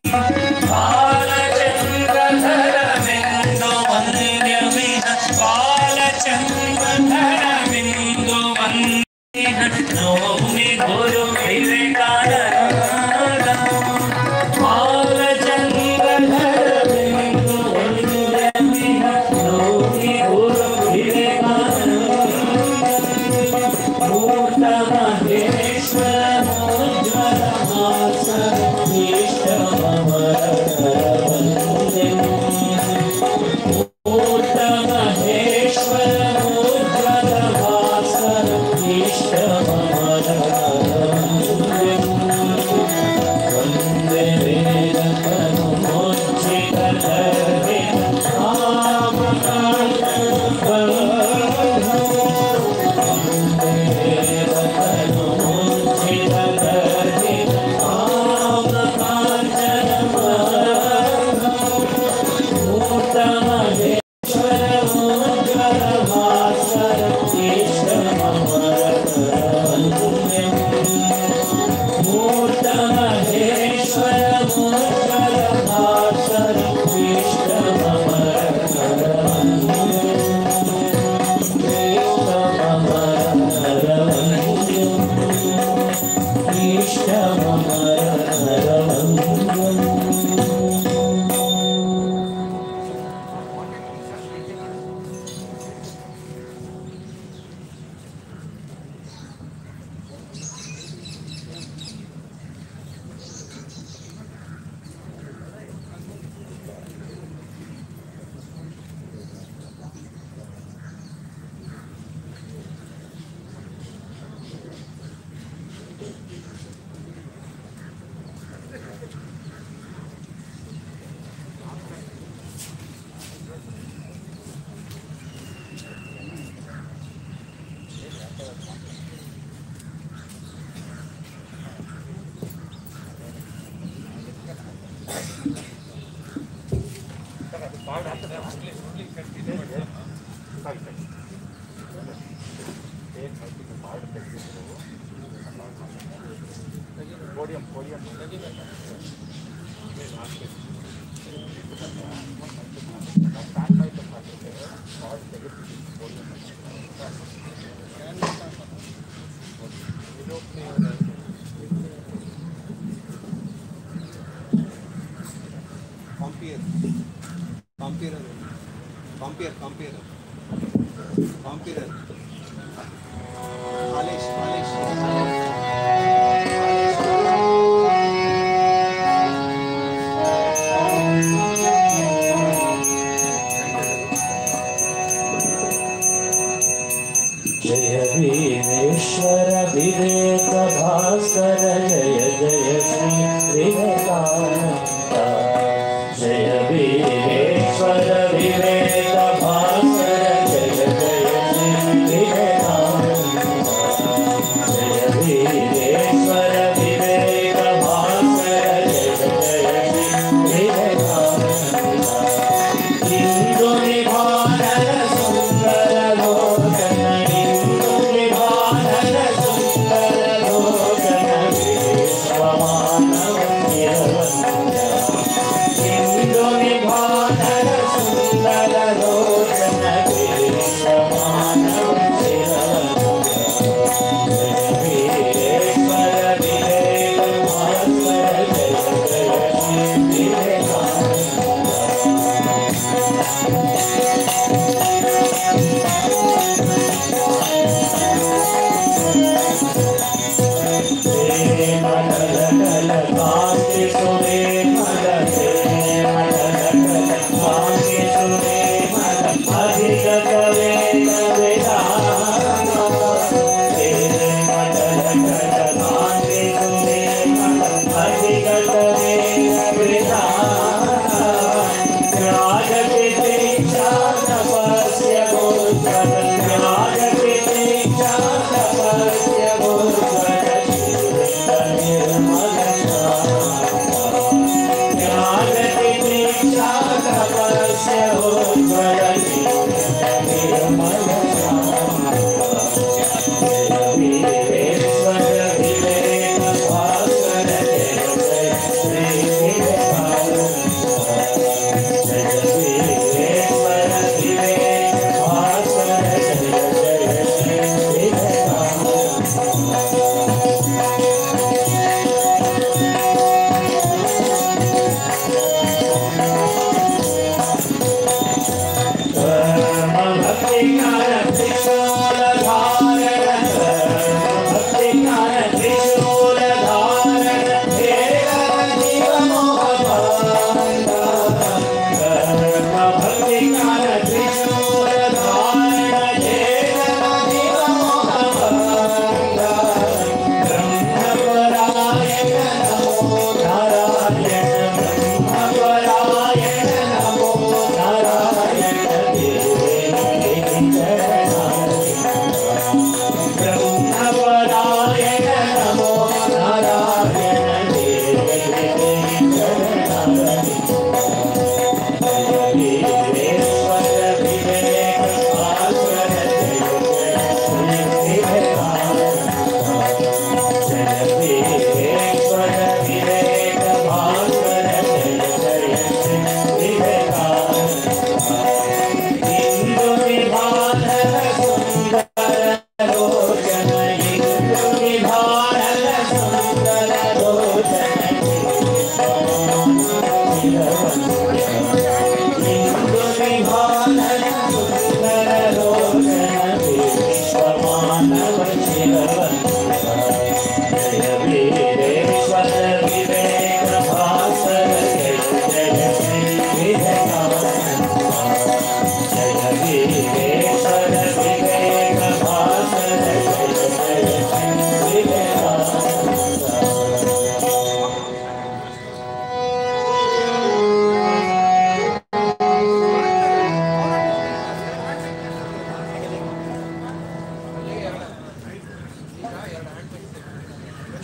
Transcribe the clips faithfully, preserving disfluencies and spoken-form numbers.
Jai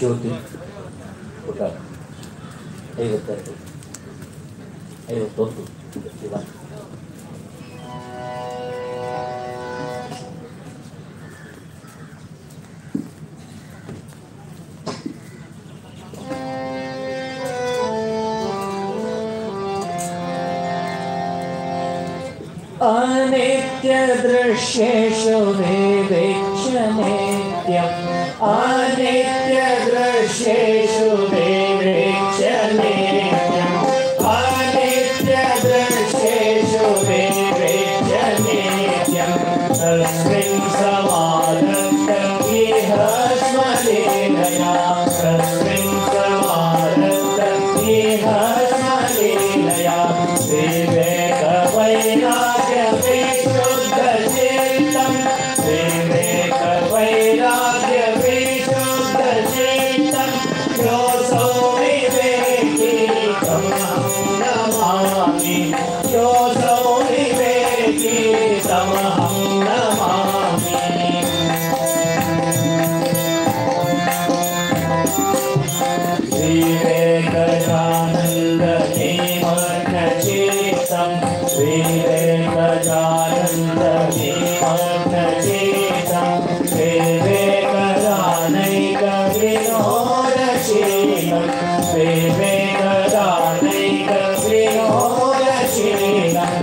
ಜ್ಯೋತಿ ಪುಟ ಐವತ್ತೆರಡು ಐವತ್ತೊಂದು ಇವತ್ತು अनित्य दृश्येषु विवेक्ष्य नित्यम् अनित्य दृश्येषु विवेक्ष्य नित्यम् अनित्य दृश्येषु विवेक्ष्य नित्यम् तस्मिन् समारब्ध इह स्मरणया तस्मिन् समारब्ध इह स्मरणया विवेक वैराग्य विशुद्ध चित्तम् विवेक वैराग्य विशुद्ध चित्तम् योऽसौ विवेकी तं नमामि योऽसौ विवेकी तमहं नमामि विवेकजानन्दनिमग्नचित्तम् विवेकजानन्दनिमग्नचित्तम् विवेकदानैकविनोदशीलम् विवेकदानैकविनोदशीलम्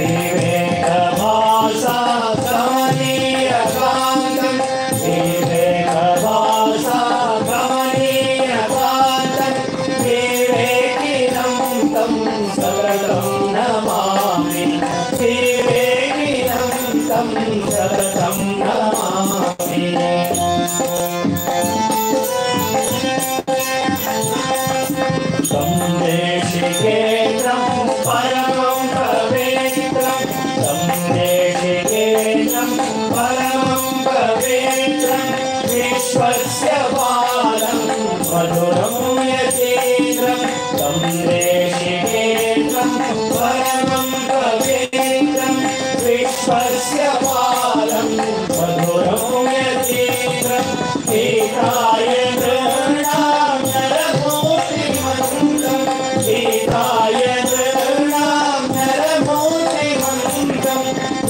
विवेकभासागमनीयकान्तम् विवेकभासागमनीयकान्तम् विवेकिनं तं सततं नमामि विवेकिनं तं सततं नमामि तं देशिकेन्द्रं परमं पवित्रं तं देशिकेन्द्रं परमं पवित्रं विश्वस्य बालं मधुरं यतीन्द्रं तं देशिकेन्द्रं परमं पवित्रं विश्वस्य बालं मधुरं यतीन्द्रं गीताय नृणां नरमूर्तिमन्तं गीताय नृणां नरमूर्तिमन्तं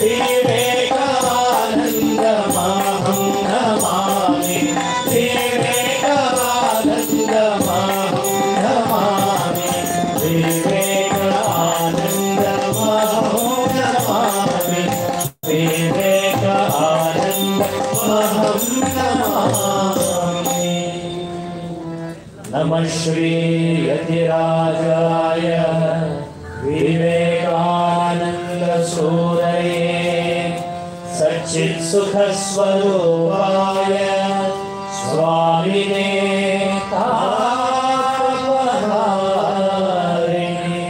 विवेकानन्दमहं नमामि विवेकानन्दमहं नमामि विवेकानन्दमहं नमामि विवेकानन्दमहं नमामि। नमः श्री यतिराजाय विवेकानंद सूरये सच्चित्सुखस्वरूपाय स्वामिने तापहारिणे।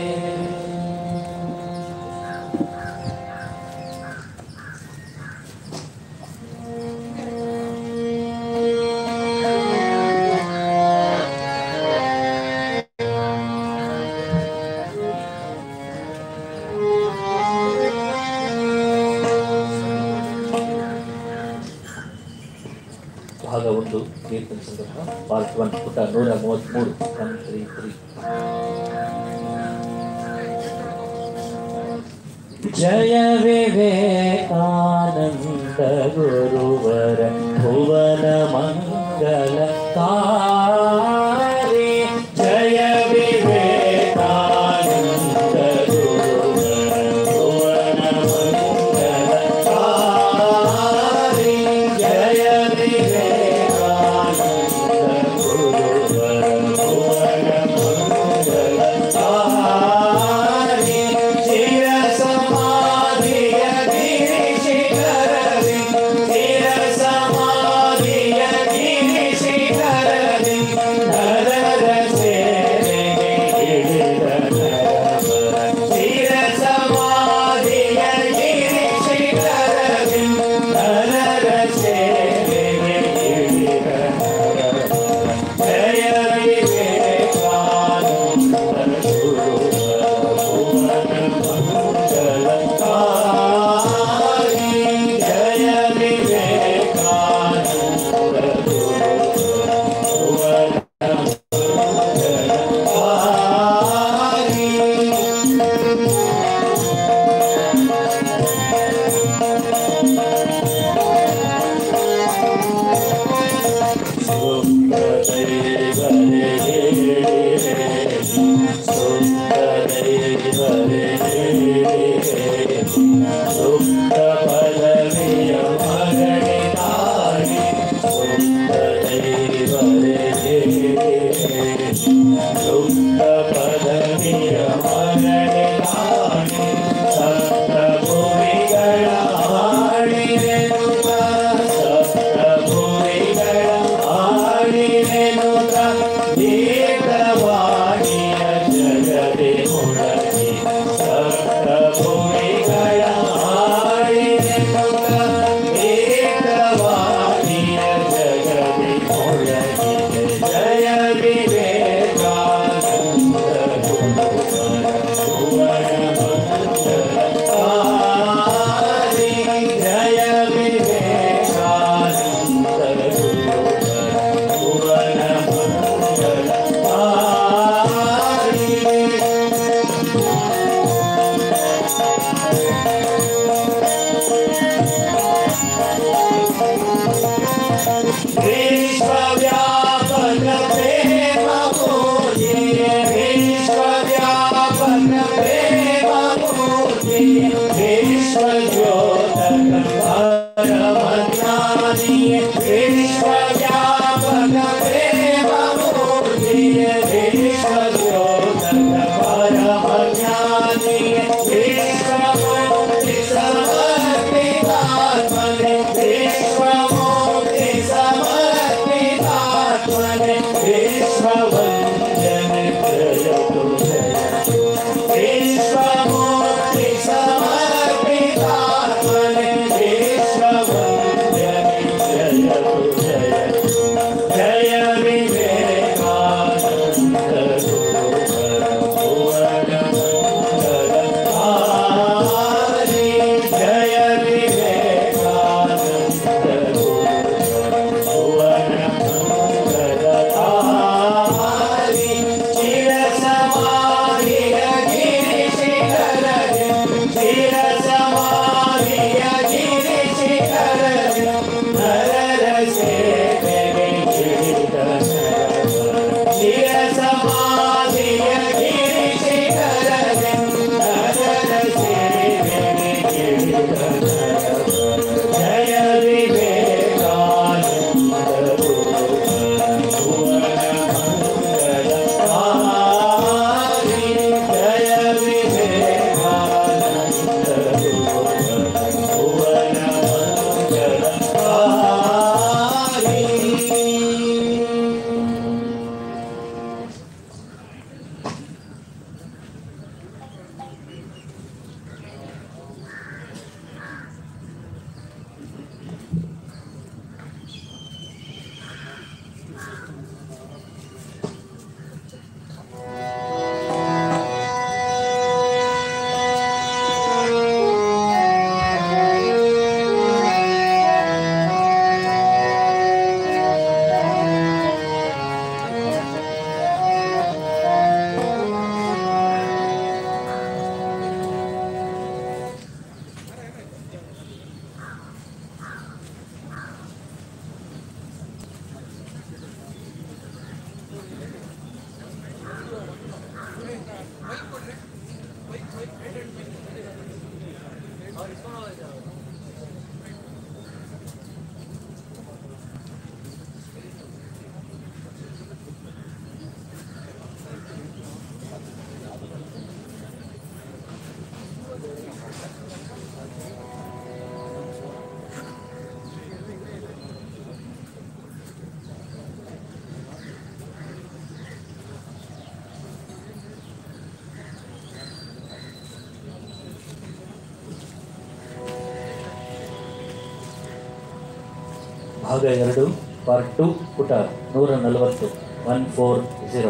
ಭಾಗ ಒಂದು ಕೀರ್ತನೆ ಸಂದರ್ಭ ಪಾರ್ಟ್ ಒನ್ ಪುಟ ನೂರ ಮೂವತ್ತ್ಮೂರು ಒನ್ ತ್ರೀ ತ್ರೀ. जय विवेकानंद गुरुवर भुवन मंगलकारी जय विवेकानंद गुरुवर भुवन मंगलकारी जय विवेकानंद गुरुवर भुवन मंगलकारी चिर समाधिय गिरिशिखरं चिर समाधिय गिरिशिखरं ಭಾಗ ಎರಡು ಪಾರ್ಟ್ ಟು ಪುಟ ನೂರ ನಲವತ್ತು ಒನ್ ಫೋರ್ ಝೀರೋ.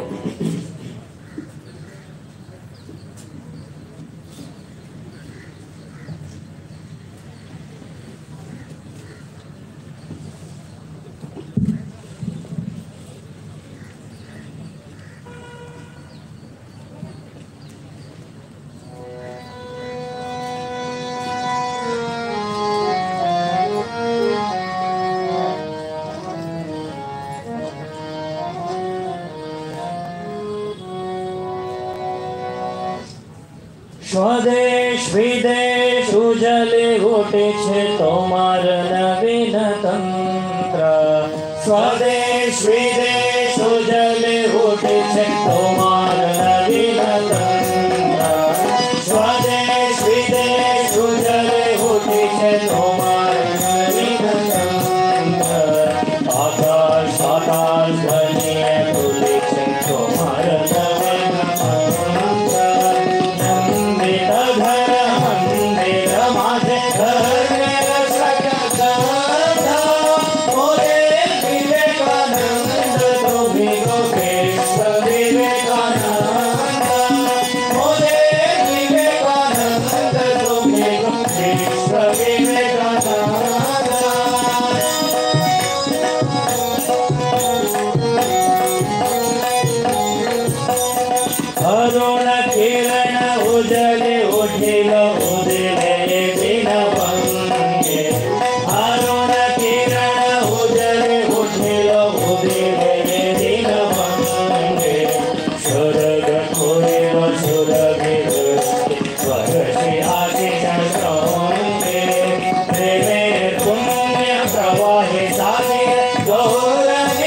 સ્વદેશ વિદેશ ઉજલે ઉઠે છે તોમાર નવીન તંત્ર. સ્વદેશ વિદેશ ઉજલે ઉઠે છે તોમાર નવીન તંત્ર. સ્વદેશ વિદેશ ઉજલે ઉઠે છે તોમાર નવીન તંત્ર. આકાશ આકાશ ધ્વનિએ બોલે છે તોમાર નવીન તંત્ર. अरुण किरण उजले उठिलो उदिले दिन पंगे अरुण किरण उजले उठिलो उदिले दिन पंगे स्वर्ग खोलिलो सुरभि वर्षि आदिश श्रवणे प्रेमे पुण्य प्रवाहि सागरे गौरवे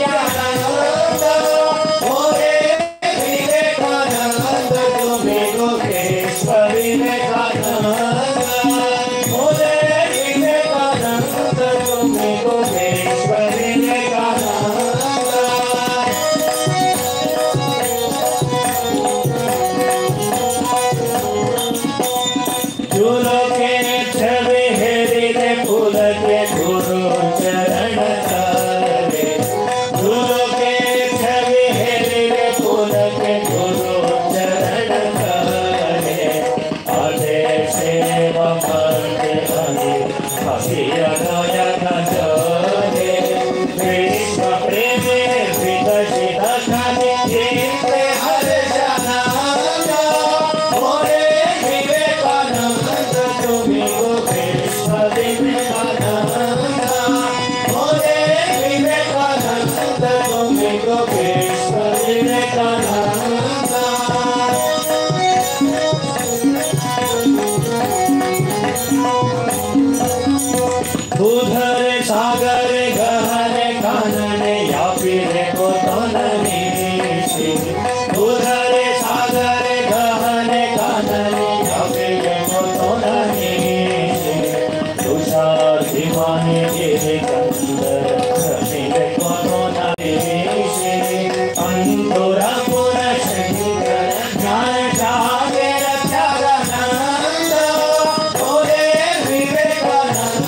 उधर सागर गहन कानन या फिर को तननीशी उधर सागर गहन कानन या फिर को तननीशी तुषार दीवाने गिरे कंदर रमिल को तननीशी अंतुरा पुर शंकर ज्ञान सागर चरणंद ओरे विवेकानंद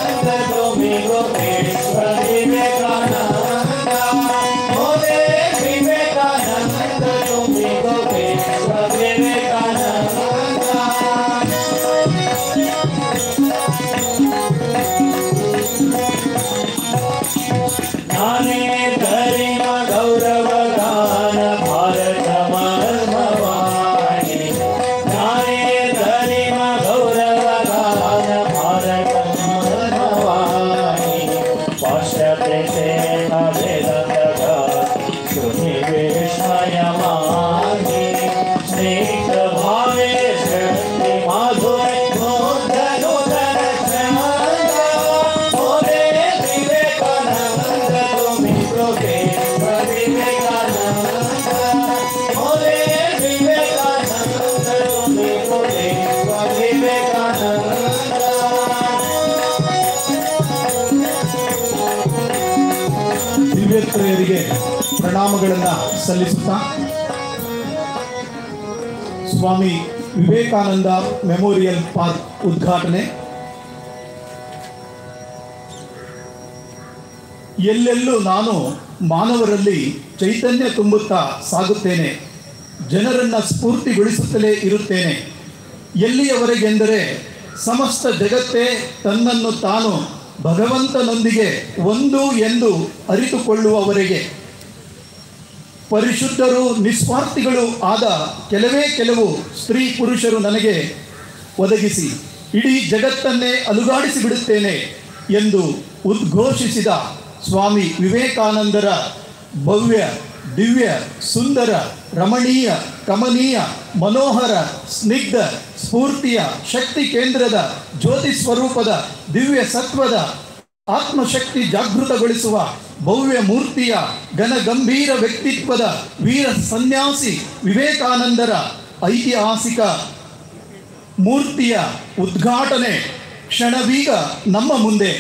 गौरव गान भारत मर्मवाणी नाने गरिमा गौरव गान भारत मर्मवाणी पाश्चात्य सेना वेदंत सुनि विस्मयमानि स्निग्ध भावे शक्ति माधुर्य ದಿವ್ಯತ್ರಯರಿಗೆ ಪ್ರಣಾಮಗಳನ್ನು ಸಲ್ಲಿಸುತ್ತಾ ಸ್ವಾಮಿ ವಿವೇಕಾನಂದ ಮೆಮೋರಿಯಲ್ ಪಾರ್ಕ್ ಉದ್ಘಾಟನೆ ಎಲ್ಲೆಲ್ಲೂ ನಾನು ಮಾನವರಲ್ಲಿ ಚೈತನ್ಯ ತುಂಬುತ್ತಾ ಸಾಗುತ್ತೇನೆ, ಜನರನ್ನು ಸ್ಫೂರ್ತಿಗೊಳಿಸುತ್ತಲೇ ಇರುತ್ತೇನೆ. ಎಲ್ಲಿಯವರೆಗೆಂದರೆ ಸಮಸ್ತ ಜಗತ್ತೇ ತನ್ನನ್ನು ತಾನು ಭಗವಂತನೊಂದಿಗೆ ಒಂದು ಎಂದು ಅರಿತುಕೊಳ್ಳುವವರೆಗೆ. ಪರಿಶುದ್ಧರು ನಿಸ್ವಾರ್ಥಿಗಳು ಆದ ಕೆಲವೇ ಕೆಲವು ಸ್ತ್ರೀ ಪುರುಷರು ನನಗೆ ಒದಗಿಸಿ ಇಡೀ ಜಗತ್ತನ್ನೇ ಅಲುಗಾಡಿಸಿ ಬಿಡುತ್ತೇನೆ ಎಂದು ಉದ್ಘೋಷಿಸಿದ ಸ್ವಾಮಿ ವಿವೇಕಾನಂದರ ಭವ್ಯ ದಿವ್ಯ ಸುಂದರ ರಮಣೀಯ ಕಮನೀಯ ಮನೋಹರ ಸ್ನಿಗ್ಧ ಸ್ಫೂರ್ತಿಯ ಶಕ್ತಿ ಕೇಂದ್ರದ ಜ್ಯೋತಿ ಸ್ವರೂಪದ ದಿವ್ಯ ಸತ್ವದ ಆತ್ಮಶಕ್ತಿ ಜಾಗೃತಗೊಳಿಸುವ ಭವ್ಯ ಮೂರ್ತಿಯ ಘನಗಂಭೀರ ವ್ಯಕ್ತಿತ್ವದ ವೀರ ಸನ್ಯಾಸಿ ವಿವೇಕಾನಂದರ ಐತಿಹಾಸಿಕ ಮೂರ್ತಿಯ ಉದ್ಘಾಟನೆ ಕ್ಷಣವೀಗ ನಮ್ಮ ಮುಂದೆ.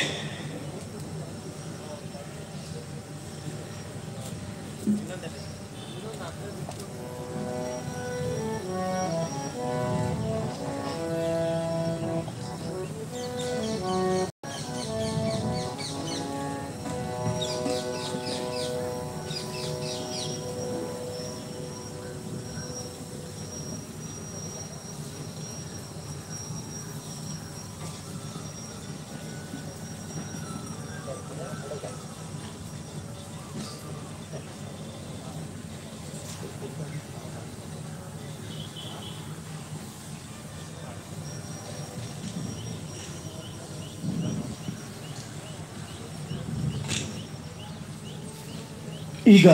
ಈಗ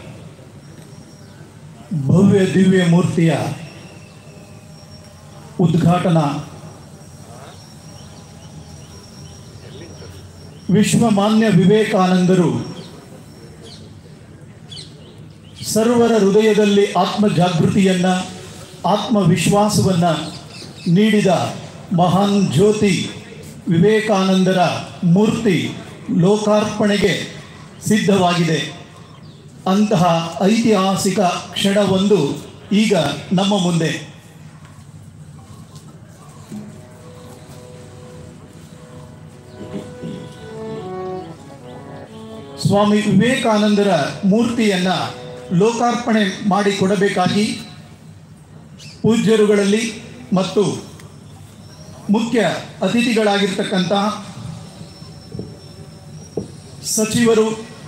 ಭವ್ಯ ದಿವ್ಯ ಮೂರ್ತಿಯ ಉದ್ಘಾಟನಾ ವಿಶ್ವಮಾನ್ಯ ವಿವೇಕಾನಂದರು ಸರ್ವರ ಹೃದಯದಲ್ಲಿ ಆತ್ಮ ಜಾಗೃತಿಯನ್ನು ಆತ್ಮವಿಶ್ವಾಸವನ್ನು ನೀಡಿದ ಮಹಾನ್ ಜ್ಯೋತಿ ವಿವೇಕಾನಂದರ ಮೂರ್ತಿ ಲೋಕಾರ್ಪಣೆಗೆ ಸಿದ್ಧವಾಗಿದೆ. ಅಂತಹ ಐತಿಹಾಸಿಕ ಕ್ಷಣವೊಂದು ಈಗ ನಮ್ಮ ಮುಂದೆ. ಸ್ವಾಮಿ ವಿವೇಕಾನಂದರ ಮೂರ್ತಿಯನ್ನು ಲೋಕಾರ್ಪಣೆ ಮಾಡಿಕೊಡಬೇಕಾಗಿ ಪೂಜ್ಯರುಗಳಲ್ಲಿ ಮತ್ತು ಮುಖ್ಯ ಅತಿಥಿಗಳಾಗಿರ್ತಕ್ಕಂಥ ಸಚಿವರು,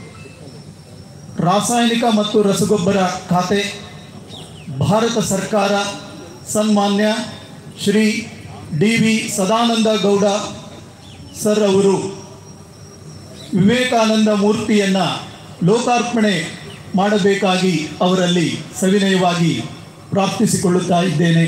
ರಾಸಾಯನಿಕ ಮತ್ತು ರಸಗೊಬ್ಬರ ಖಾತೆ, ಭಾರತ ಸರ್ಕಾರ, ಸನ್ಮಾನ್ಯ Shri D V Sadananda Gowda sir ಅವರು ವಿವೇಕಾನಂದ ಮೂರ್ತಿಯನ್ನು ಲೋಕಾರ್ಪಣೆ ಮಾಡಬೇಕಾಗಿ ಅವರಲ್ಲಿ ಸವಿನಯವಾಗಿ ಪ್ರಾರ್ಥಿಸಿಕೊಳ್ಳುತ್ತಾ ಇದ್ದೇನೆ.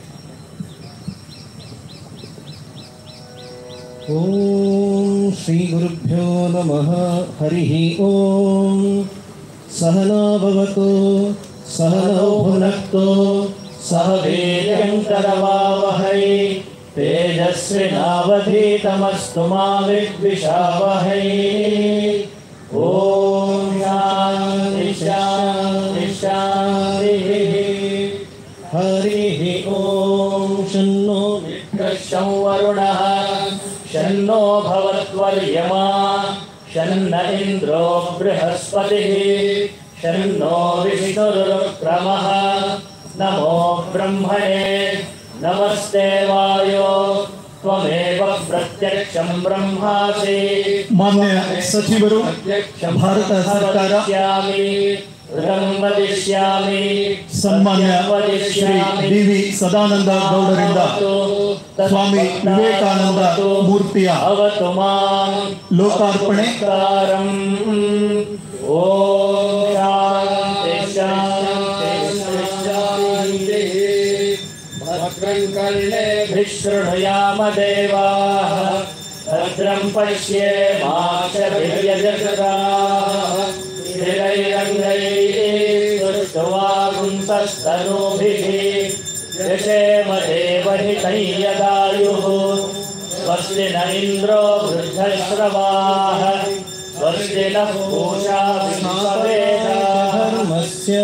ಓಂ ಶ್ರೀ ಗುರುಭ್ಯೋ ನಮಃ. ಹರಿ ಓಂ. ಸಹನಾ ಭವತು ಸಹನೌ ಭುನಕ್ತು ಸಹ ವೀರ್ಯಂಕರವಾವಹೈ ತೇಜಸ್ವಿನಾವಧೀತಮಸ್ತು ಮಾ ವಿದ್ವಿಷಾವಹೈ. ಓಂ ಶಾಂತಿ ಶಾಂತಿ ಶಾಂತಿ. ಹರಿ ಓಂ. ಶನ್ನೋ ಮಿತ್ರಶಂ ವರುಣಃ ಶನ್ನೋ ಭವತ್ವರ್ಯಮಾ ಶನ್ನ ಇಂದ್ರೋ ಬೃಹಸ್ಪತಿಃ ಶನ್ನೋ ವಿಷ್ಣುರುಕ್ರಮಃ. ನಮೋ ಬ್ರಹ್ಮಣೇ ನಮಸ್ತೆ ವಾಯೋ ತ್ವಮೇವ ಪ್ರತ್ಯಕ್ಷಂ ಬ್ರಹ್ಮಾಸಿ. ಮಾನ್ಯ ಸಚಿವರು, ಭಾರತ ಸರ್ಕಾರ, ಸನ್ಮಾನ್ಯ ಶ್ರೀ ಡಿ ವಿ ಸದಾನಂದ ಗೌಡರಿಂದ ಸ್ವಾಮಿ ವಿವೇಕಾನಂದ ಮೂರ್ತಿಯ ಲೋಕಾರ್ಪಣೆ. ಶೃಣುಯಾಮ ದೇವಾಃ ಭದ್ರಂ ಪಶ್ಯೇಮಾಕ್ಷಭಿರ್ಯಜತ್ರಾಃ ಸ್ಥಿರೈರಂಗೈಃ ಸ್ತುಷ್ಟ್ವಾಗುಂಸಸ್ತನೂಭಿಃ ಯಶೇಮ ದೇವಹಿತಂ ಯದಾಯುಃ. ಸ್ವಸ್ತಿ ನ ಇಂದ್ರೋ ವೃದ್ಧಶ್ರವಾಃ ಸ್ವಸ್ತಿ ನಃ पूषा विश्ववेदाः. ಧರ್ಮಸ್ಯ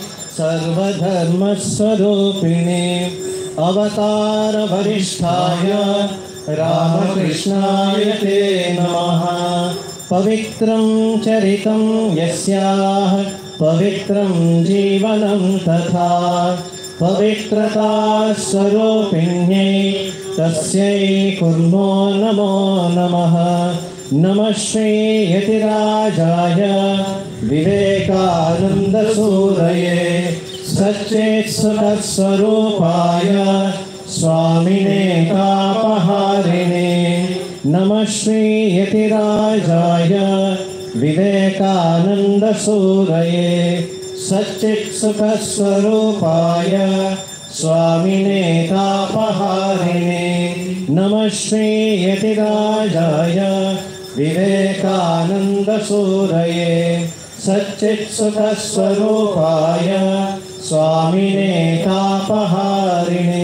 ಸರ್ವಧರ್ಮಸ್ವರೂಪಿಣೇ ಅವತಾರ ವರಿಷ್ಠಾಯ ರಾಮಕೃಷ್ಣಾಯ ತೇ ನಮಃ. ಪವಿತ್ರಂ ಚರಿತಂ ಯಸ್ಯಾಃ ಪವಿತ್ರಂ ಜೀವನಂ ತಥಾ ಪವಿತ್ರತಾ ಸ್ವರೂಪಿಣ್ಯೈ ತಸ್ಯೈ ಕುರ್ಮೋ ನಮೋ ನಮಃ. ನಮಃ ಶ್ರೀ ಯತಿರಾಜಾಯ ವಿವೇಕಾನಂದಸೂರಯೇ ಸಚ್ಚಿತ್ಸುಖಸ್ವರೂಪಾಯ ಸ್ವಾಮಿನೇ ತಾಪಹಾರಿಣೇ. ನಮಃ ಶ್ರೀ ಯತಿರಾಜಾಯ ವಿವೇಕಾನಂದಸೂರಯೇ ಸಚ್ಚಿತ್ಸುಖಸ್ವರೂಪಾಯ ಸ್ವಾಮಿನೇ ತಾಪಹಾರಿಣೇ. ನಮಃ ಶ್ರೀ ಯತಿರಾಜಾಯ ವಿವೇಕಾನಂದಸೂರಯೇ ಸಚ್ಚಿತ್ಸುಖಸ್ವರೂಪಾಯ ಸ್ವಾಮಿನೇ ತಾಪಹಾರಿಣೇ.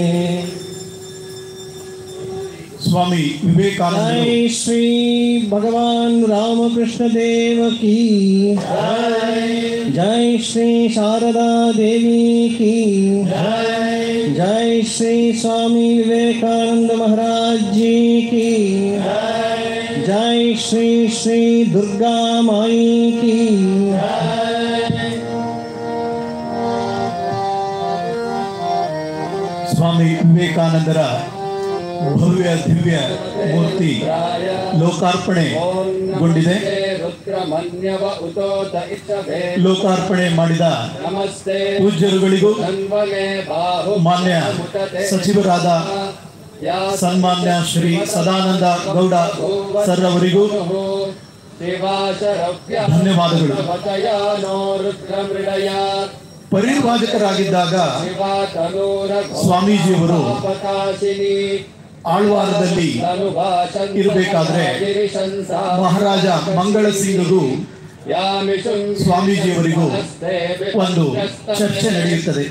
ಸ್ವಾಮಿ ವಿವೇಕಾನಂದ. ಜೈ ಶ್ರೀ ಭಗವಾನ್ ರಾಮಕೃಷ್ಣ ದೇವ ಕಿ ಜೈ. ಶ್ರೀ ಶಾರದಾ ದೇವಿ ಕಿ ಜೈ. ಶ್ರೀ ಸ್ವಾಮಿ ವಿವೇಕಾನಂದ ಮಹಾರಾಜ್ ಜಿ की जय. श्री श्री दुर्गा माई की ಸ್ವಾಮಿ ವಿವೇಕಾನಂದರ ಭವ್ಯ ದಿವ್ಯ ಮೂರ್ತಿ ಲೋಕಾರ್ಪಣೆಗೊಂಡಿದೆ. ಲೋಕಾರ್ಪಣೆ ಮಾಡಿದ ಪೂಜ್ಯರುಗಳಿಗೂ ಮಾನ್ಯ ಸಚಿವರಾದ ಸನ್ಮಾನ್ಯ ಶ್ರೀ ಸದಾನಂದ ಗೌಡ ಸರ್ ಅವರಿಗೂ ಧನ್ಯವಾದಗಳು. ಪರಿವ್ರಾಜಕರಾಗಿದ್ದಾಗ ಸ್ವಾಮೀಜಿಯವರು ಆಳ್ವಾರದಲ್ಲಿ ಇರಬೇಕಾದ್ರೆ ಮಹಾರಾಜ ಮಂಗಳ ಸಿಂಗ್ಗೂ ಸ್ವಾಮೀಜಿಯವರಿಗೂ ಒಂದು ಚರ್ಚೆ ನಡೆಯುತ್ತದೆ.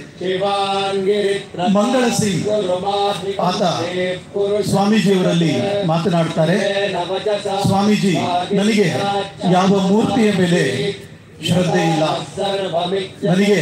ಮಂಗಳ ಸಿಂಗ್ ಆತ ಸ್ವಾಮೀಜಿಯವರಲ್ಲಿ ಮಾತನಾಡ್ತಾರೆ, ಸ್ವಾಮೀಜಿ, ನನಗೆ ಯಾವ ಮೂರ್ತಿಯ ಮೇಲೆ ಶ್ರದ್ಧೆ ಇಲ್ಲ, ನನಗೆ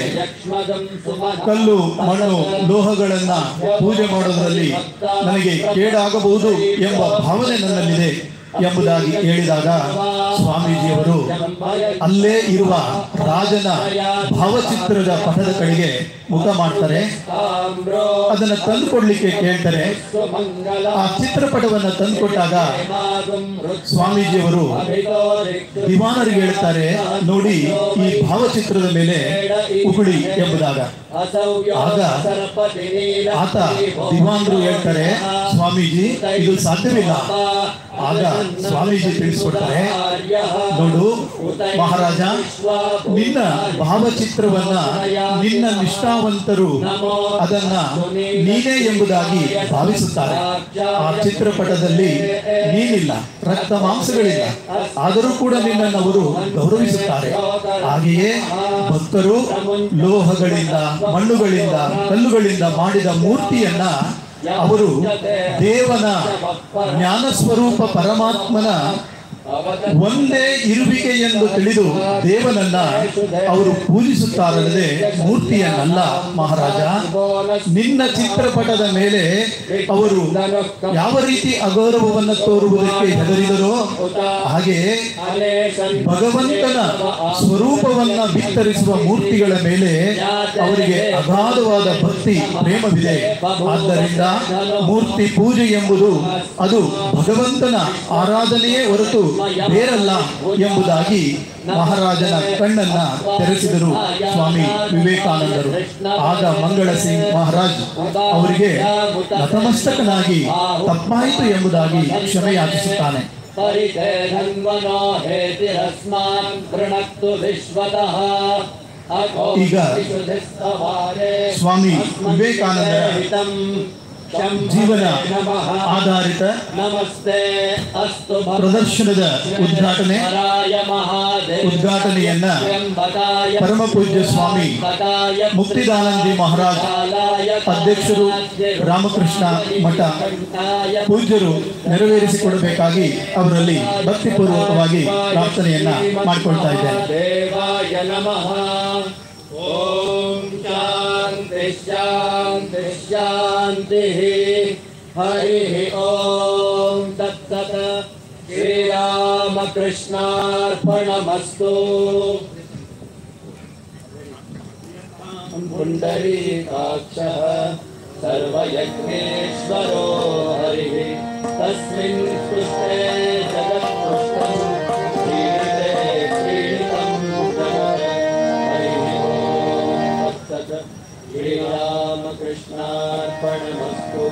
ಕಲ್ಲು ಮಣ್ಣು ಲೋಹಗಳನ್ನ ಪೂಜೆ ಮಾಡೋದರಲ್ಲಿ ನನಗೆ ಕೇಡಾಗಬಹುದು ಎಂಬ ಭಾವನೆ ನನ್ನಲ್ಲಿದೆ ಎಂಬುದಾಗಿ ಹೇಳಿದಾಗ ಸ್ವಾಮೀಜಿಯವರು ಅಲ್ಲೇ ಇರುವ ರಾಜನ ಭಾವಚಿತ್ರದ ಪಟದ ಕಡೆಗೆ ಮುಖ ಮಾಡ್ತಾರೆ. ಅದನ್ನ ತಂದುಕೊಡ್ಲಿಕ್ಕೆ ಕೇಳ್ತಾರೆ. ಆ ಚಿತ್ರಪಟವನ್ನು ತಂದುಕೊಟ್ಟಾಗ ಸ್ವಾಮೀಜಿಯವರು ದಿವಾನರಿಗೆ ಹೇಳ್ತಾರೆ, ನೋಡಿ ಈ ಭಾವಚಿತ್ರದ ಮೇಲೆ ಉಗುಳಿ ಎಂಬುದಾಗ ಆಗ ಆತ ದಿವಾನರು ಹೇಳ್ತಾರೆ, ಸ್ವಾಮೀಜಿ ಇದು ಸಾಧ್ಯವಿಲ್ಲ. ಆಗ ಸ್ವಾಮೀಜಿ ತಿಳಿಸ್ಕೊಡ್ತಾರೆ, ನೋಡು ಮಹಾರಾಜ, ನಿನ್ನ ಭಾವಚಿತ್ರವನ್ನ ನಿನ್ನ ನಿಷ್ಠಾವಂತರು ಅದನ್ನ ನೀನೇ ಎಂಬುದಾಗಿ ಭಾವಿಸುತ್ತಾರೆ. ಆ ಚಿತ್ರಪಟದಲ್ಲಿ ನೀನಿಲ್ಲ, ರಕ್ತ ಮಾಂಸಗಳಿಲ್ಲ, ಆದರೂ ಕೂಡ ನಿನ್ನನ್ನು ಅವರು ಗೌರವಿಸುತ್ತಾರೆ. ಹಾಗೆಯೇ ಭಕ್ತರು ಲೋಹಗಳಿಂದ ಮಣ್ಣುಗಳಿಂದ ಕಲ್ಲುಗಳಿಂದ ಮಾಡಿದ ಮೂರ್ತಿಯನ್ನ ಅವರು ದೇವನ ಜ್ಞಾನ ಸ್ವರೂಪ ಪರಮಾತ್ಮನ ಒಂದೇ ಇರುವಿಕೆ ಎಂದು ತಿಳಿದು ದೇವನನ್ನ ಅವರು ಪೂಜಿಸುತ್ತಾರಲ್ಲದೆ ಮೂರ್ತಿಯನ್ನಲ್ಲ. ಮಹಾರಾಜ, ನಿನ್ನ ಚಿತ್ರಪಟದ ಮೇಲೆ ಅವರು ಯಾವ ರೀತಿ ಅಗೌರವವನ್ನು ತೋರುವುದಕ್ಕೆ ಹೆದರಿದರೋ ಹಾಗೆ ಭಗವಂತನ ಸ್ವರೂಪವನ್ನ ಬಿತ್ತರಿಸುವ ಮೂರ್ತಿಗಳ ಮೇಲೆ ಅವರಿಗೆ ಅಗಾಧವಾದ ಭಕ್ತಿ ಪ್ರೇಮವಿದೆ. ಆದ್ದರಿಂದ ಮೂರ್ತಿ ಪೂಜೆ ಎಂಬುದು ಅದು ಭಗವಂತನ ಆರಾಧನೆಯೇ ಹೊರತು ಬೇರಲ್ಲ ಎಂಬುದಾಗಿ ಮಹಾರಾಜನ ಕಣ್ಣನ್ನ ತೆರೆಸಿದರು ಸ್ವಾಮಿ ವಿವೇಕಾನಂದರು. ಆಗ ಮಂಗಳ ಸಿಂಗ್ ಮಹಾರಾಜ್ ಅವರಿಗೆ ನತಮಸ್ತಕನಾಗಿ ತಪ್ಪಾಯಿತು ಎಂಬುದಾಗಿ ಕ್ಷಮೆ ಯಾಚಿಸುತ್ತಾನೆ. ಈಗ ಸ್ವಾಮಿ ವಿವೇಕಾನಂದರ ಜೀವನ ಆಧಾರಿತ ಪ್ರದರ್ಶನದ ಉದ್ಘಾಟನೆ ಉದ್ಘಾಟನೆಯನ್ನ ಪರಮ ಪೂಜ್ಯ ಸ್ವಾಮಿ ಮುಕ್ತಿದಾನಂದಿ ಮಹಾರಾಜ್ ಅಧ್ಯಕ್ಷರು ರಾಮಕೃಷ್ಣ ಮಠ ಪೂಜ್ಯರು ನೆರವೇರಿಸಿಕೊಡಬೇಕಾಗಿ ಅವರಲ್ಲಿ ಭಕ್ತಿಪೂರ್ವಕವಾಗಿ ಪ್ರಾರ್ಥನೆಯನ್ನ ಮಾಡಿಕೊಳ್ತಾ ಇದ್ದೇನೆ. ಓಂ ಶಾಂತಿ ಶಾಂತಿ ಶಾಂತಿ. ಹರಿ ಓಂ ತತ್ಸತ್. ಶ್ರೀರಾಮಕೃಷ್ಣಾರ್ಪಣಮಸ್ತು. ಪುಂಡರೀಕಾಕ್ಷಃ ಸರ್ವಯಜ್ಞೇಶ್ವರೋ ಹರಿಃ. ತಸ್ಮಿನ್ ಪುಷ್ಟೇ ಜಗತ್ಪುಷ್ಟಂ ಶ್ರೀರಿತೆ ಶ್ರೀರಿತಂ ಶ್ರೀರಾಮಕೃಷ್ಣಾರ್ಪಣಮಸ್ತು.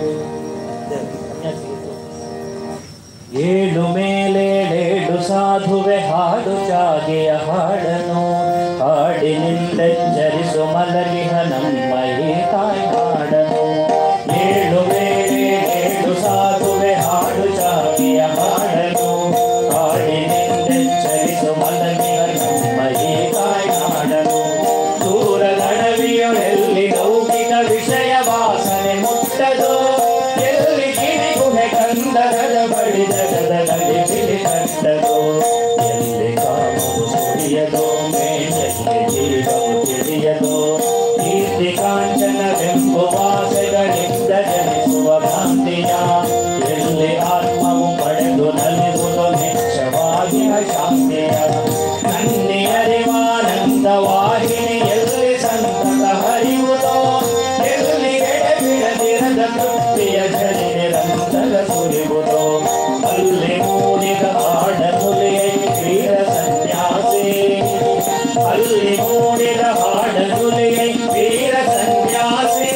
ಏಳು ಮೇಲೇಳೇಳು ಸಾಧುವೆ ಹಾಡು ಚಾಗೆಯ ಹಾಡನು ಹಾಡಿನಿಂದೆಚ್ಚರಿಸು ಮಲಗಿಹ ನಮ್ಮ ಏಕಾಯ ಹಾಡನು. ಏಳು ಮೇಲೇಳೇಳು ಸಾಧುವೆ ಹಾಡು ಚಾಗೆಯ ಹಾಡನು ಹಾಡಿನಿಂದೆಚ್ಚರಿಸು ಮಲಗಿಹ ನಮ್ಮ ಏಕಾಯ ಹಾಡನು. ದೂರ ನಡವಿಯೊಳೆಲ್ಲಿ ಲೌಕಿಕ ವಿಷಯ ವಾಸನೆ ಮುಟ್ಟದು, ಎಲ್ಲಿ ಕಿಡಿಗುಹೆ ಕಂದರದ ಬಳಿ ಜಗದಲ್ಲಿ ಬಿಳಿ ಕಟ್ಟದು, ಎಲ್ಲಿ ಕಾಮವು ಸುಳಿಯದು ಮೇಲೆಲ್ಲಿ ಜೀವವು ತಿಳಿಯದು. ಕೀರ್ತಿ ಕಾಂಚನವೆಂಬುವ ಆಸೆಗಳಿಂದ ಜನಿಸುವ ಭ್ರಾಂತಿಯ ಎಲ್ಲಿ ಆತ್ಮವು ಪಡೆದು ನಲಿಸುವುದು ನಿಶ್ಚವಾಗಿನ ಶಾಂತಿಯ. ನನ್ನಿ ಅರಿವಾನಂದ ವಾಹಿನಿ ಎಲ್ಲಿ ಸಂತತ ಹರಿಯುವುದೋ, ಎಲ್ಲಿ ಎಡೆಬಿಡದಿರದ ತೃಪ್ತಿಯ ಜನಿ ನಿರಂತರ ಸುರಿಯುವುದೋ, ಅಲ್ಲಿ ಮೂಡಿದ ಹಾಡನುಲಿಯೈ ವೀರ ಸನ್ಯಾಸಿ, ಅಲ್ಲಿ ಮೂಡಿದ ಹಾಡನುಲಿಯೈ ವೀರ ಸನ್ಯಾಸಿ.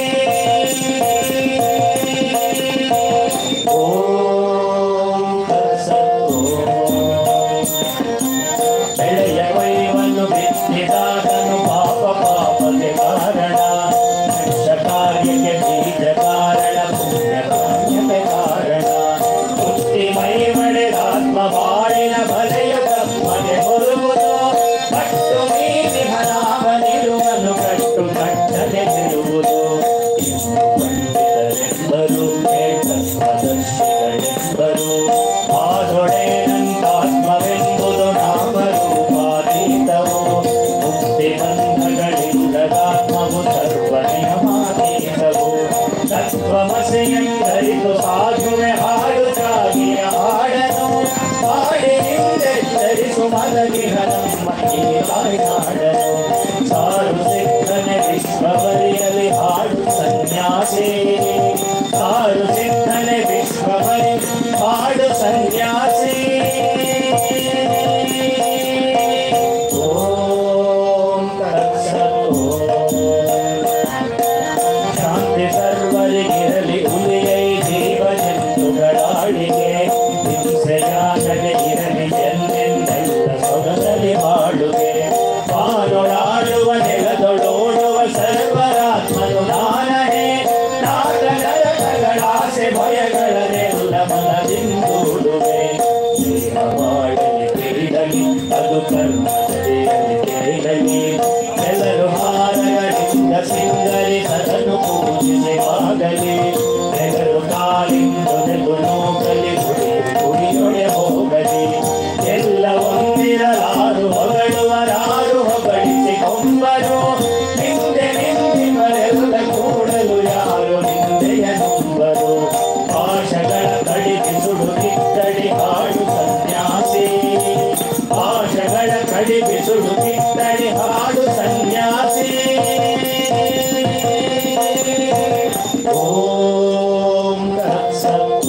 ಓಂ ತತ್ಸತ್. ಸನ್ಯಾಸಿ ಸಾರು ಸಿದ್ಧನೆ ವಿಶ್ವವರಿ ಪಾಡು ಸನ್ಯಾಸಿ ಓಂ ತತ್ಸತ್ ಶಾಂತಿ ಸರ್ವರಿಗಿರಲಿ ಉಲಿಯೈ ಜೀವ ಜಂತುಗಳಾಳಿಗೆ ಹಿಂಸೆಯಾಗದೆ ಇರಲಿ ಎಂದೆಂದೆಲ್ಲ ಸೊಗಸಲಿ ಬಾಳುಗೆ ಬಾನೊಳಾಡುವ ನೆಲದೊಳೋಡುವ ಸರ್ವರಾತ್ಮನು ನಾನಹೇ ನಾಗನರಕಗಳಾಸೆ ಭಯಗಳನ್ನೆಲ್ಲ ಮನದಿಂದೂಡುವೆ ದೇಹವಾಡಲಿ ತಿಳಿದಲಿ ಅದು ಕರ್ಮದಲ್ಲಿ ತಿಳಿದಲಿ ಎಲ್ಲರೂ ಹಾರಗಳಿಂದ ಸಿಂಗರಿ ಸದನು ಪೂಜಿಸಿ ಆಗಲಿ ನೆಗರು ಕಾಲಿಂದೊಡೆದು ನೋಕಲಿ ಗುಡಿ ಗುಡಿಯೊಡೆ ಹೋಗಲಿ ಎಲ್ಲ ಒಂದಿರಲಾರು ಹೊಗಳುವರಾರು ಹೊಗಳಿಸಿ ಕೊಂಬರು ನಿಂದೆ ನಿಂದಿಮರೆಲ್ಲ ಕೂಡಲು ಯಾರು ನಿಂದೆಯ ನುಂಬರು ಪಾಶಗಳ ಕಡಿಬಿಸುಡು ಕಿತ್ತಡಿ ಹಾಡು ಸನ್ಯಾಸಿ ಪಾಶಗಳ ಕಡಿಬಿಸುಡು ಕಿತ್ತಡಿ ಹಾಡು ಸನ್ಯಾಸಿ ಓಂ ತತ್ಸತ್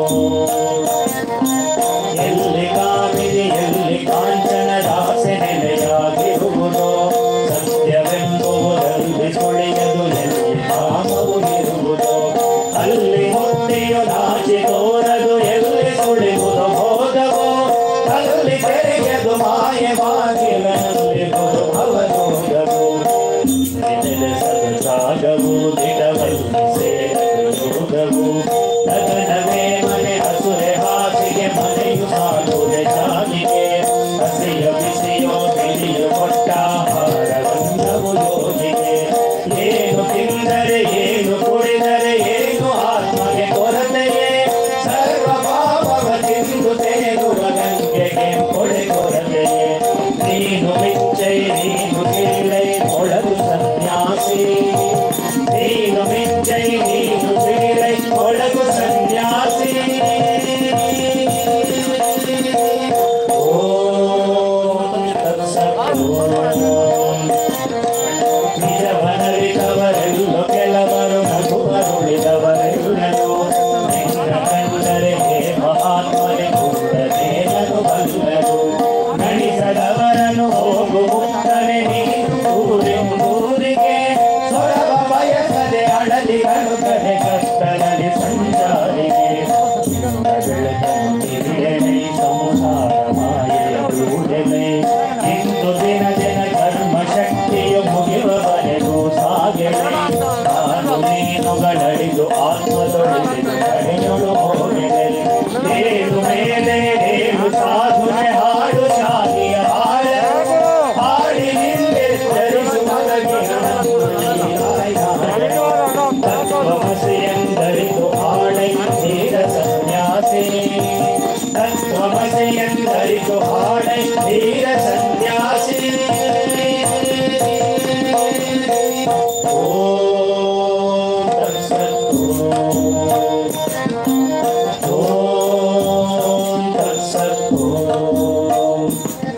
ಎಲ್ಲಿ ಕಾಮಿನಿ ಎಲ್ಲಿ ಕಾಂಚನ ದಾಸೆ ನೆಲೆಯಾಗಿರುವುದೋ ಸತ್ಯವೆಂಬುವುದಲ್ಲಿ ಸುಳಿಯದು ಎಲ್ಲಿ ಕಾಮವು ಇರುವುದೋ ಅಲ್ಲಿ ಹೊಟ್ಟೆಯು ನಾಚಿ ತೋರದು ಎಲ್ಲಿ ಸುಳಿಯುವುದು ಭೋಗವೋ ಅಲ್ಲಿ ತೆರೆಯದು ಮಾಯವಾಗಿರಲಿ ಗುರು ಭವರೋಗವು ನೆಲೆಸದ ಸಾಗವು ದಿಡವಲ್ಲಿ ಸೇರದು ಯೋಗವು ಗಗನವೇ ಮನೆ ಹಸುರೆ ಹಾಸಿಗೆ ಮನೆಯು ಸಾಗುವೆ ಜಾಲಿಗೆ ಹಸಿಯ ಬಿಸಿಯೋ ಬಿಳಿಯು ಕೊಟ್ಟ ಆಹಾರವನ್ನವು ಯೋಗಿಗೆ ಏನು ತಿಂದರೆ ಏನು ಕುಡಿದರೆ ಏನು ಆತ್ಮಗೆ ಕೊರತೆಯೇ ಸರ್ವ ಪಾಪವ ತಿಂದು ತೆಗೆದುವ ಗಂಗೆಗೆ ಕೊಡೆ ಕೊರತೆಯೇ ನೀನು ಮಿಚ್ಚೈ ನೀನು ಕೀಳೈ ಕೊಳಲು ಸನ್ಯಾಸಿ ನೀನು ಮಿಚ್ಚೈ ನೀನು ಕೀಳೈ ಕೊಳಲು ಸನ್ಯಾಸಿ ಓಂ ತತ್ಸತ್ ನಿಜವನರಿತವರೆಲ್ಲೋ ಕೆಲವರು ನಗುವರುಳಿದವರೆಲ್ಲರೂ ನಿನ್ನ ಕಂಡರೆ ಹೇ ಮಹಾತ್ಮನೆ ಕೂಡಲೇನನು ಬಲ್ಲರು ಗಣಿಸದವರನ್ನು ಹೋಗು ಮುಕ್ತನೆ ನೀನು ಊರೆಂಬೂರಿಗೆ ಸೊರವ ಬಯಸದೆ ಅಡಲಿಗಳು ಕಡೆ ಕಷ್ಟದಲ್ಲಿ ಸಂಚಾರಿಗೆ ಬೆಳಕನ್ನು ತಿರಿಯಣೆ ಸಂಸಾರ ಮಾಯೆಯ ದೂಡೆಲೆ ಇಂದು ದಿನ ದಿನ ಕರ್ಮ ಶಕ್ತಿಯು ಮುಗಿಯುವವರೆಗೂ ಸಾಗೆಲೆ ನಾನು ನೀನುಗಳಡಿದು ಆತ್ಮದೊಳಿದು ಕಡೆಯೊಳು ಹೋಗೆಲೆ ದೇರು ಮೇಲೆ ದೇರು ಸಾಧುನೆ ಹಾಡು ಶಾಗಿಯ ಹಾಡ ಹಾಡಿ ನಿಂದೆತ್ತರಿಸು ತತ್ವಮಸಿ ಎಂದರಿತು ಹಾಡೈ ಧೀರ ಸನ್ಯಾಸಿ ತತ್ವಮಸಿ ಎಂದರಿತು ಹಾಡೈ ಧೀರ ಸನ್ಯಾಸಿ ಓಂ ತತ್ಸತ್ ಓಂ ತತ್ಸತ್ ಓಂ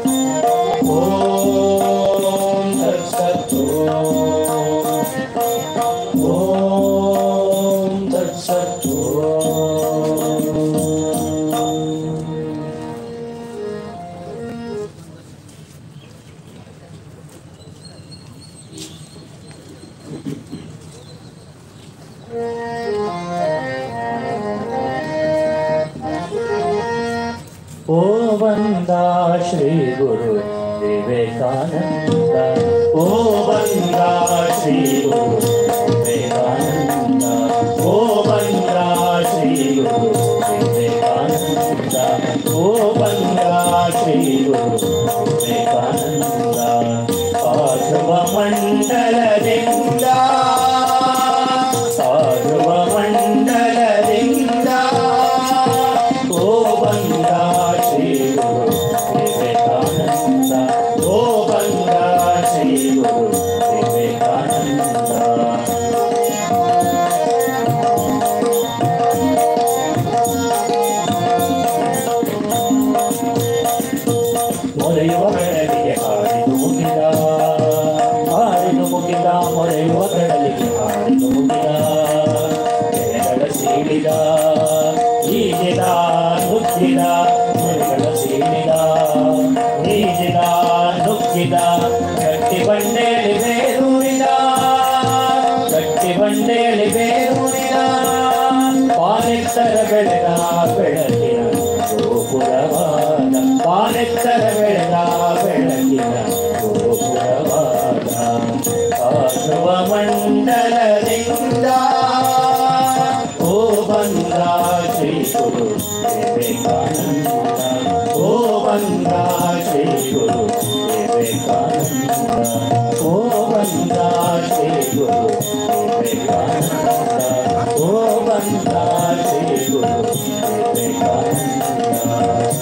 ತತ್ಸತ್ ಓಂ ತತ್ಸತ್ ಓ ಬಂದ ಶ್ರೀ ಗುರು ವಿವೇಕಾನಂದ ಓ ಬಂದ ಶ್ರೀ ಗುರು ವಿವೇಕಾನಂದ ಓ ಬಂದ ಶ್ರೀ ಗುರು ವಿವೇಕಾನಂದ ಓ ಬಂದ ಶ್ರೀ ಗುರು ವಿವೇಕಾನಂದ ಸಾಧುವ ಮಂಡಲದಿಂದ ಸಾಧುವ ಮಂಡಲದಿಂದ ಓ ಬಂದ ಶ್ರೀ ಗುರು ವಿವೇಕಾನಂದ ಓ ಬಂದ ಶ್ರೀ ಗುರು ವಿವೇಕಾನಂದ ಬಾನೆತ್ತರ ಬೆಳೆದ ಬೆಳಕಿನ ಗೋಪುರವಾದ ಬಾನೆತ್ತರ ಬೆಳೆದ ಬೆಳಕಿನ ಗೋಪುರವಾದ ಆಸುವ ಮಂಡಲದಿಂದ ಓ ಬಂದ ಶ್ರೀ ಗುರು ವಿವೇಕಾನಂದ ಓ ಬಂದ ಶ್ರೀ ಗುರು ವಿವೇಕಾನಂದ ಓ ಬಂದ ಶ್ರೀ ಗುರು ವಿವೇಕಾನಂದ ಓ ಬಂದ ಶ್ರೀ ಗುರು ವಿವೇಕಾನಂದ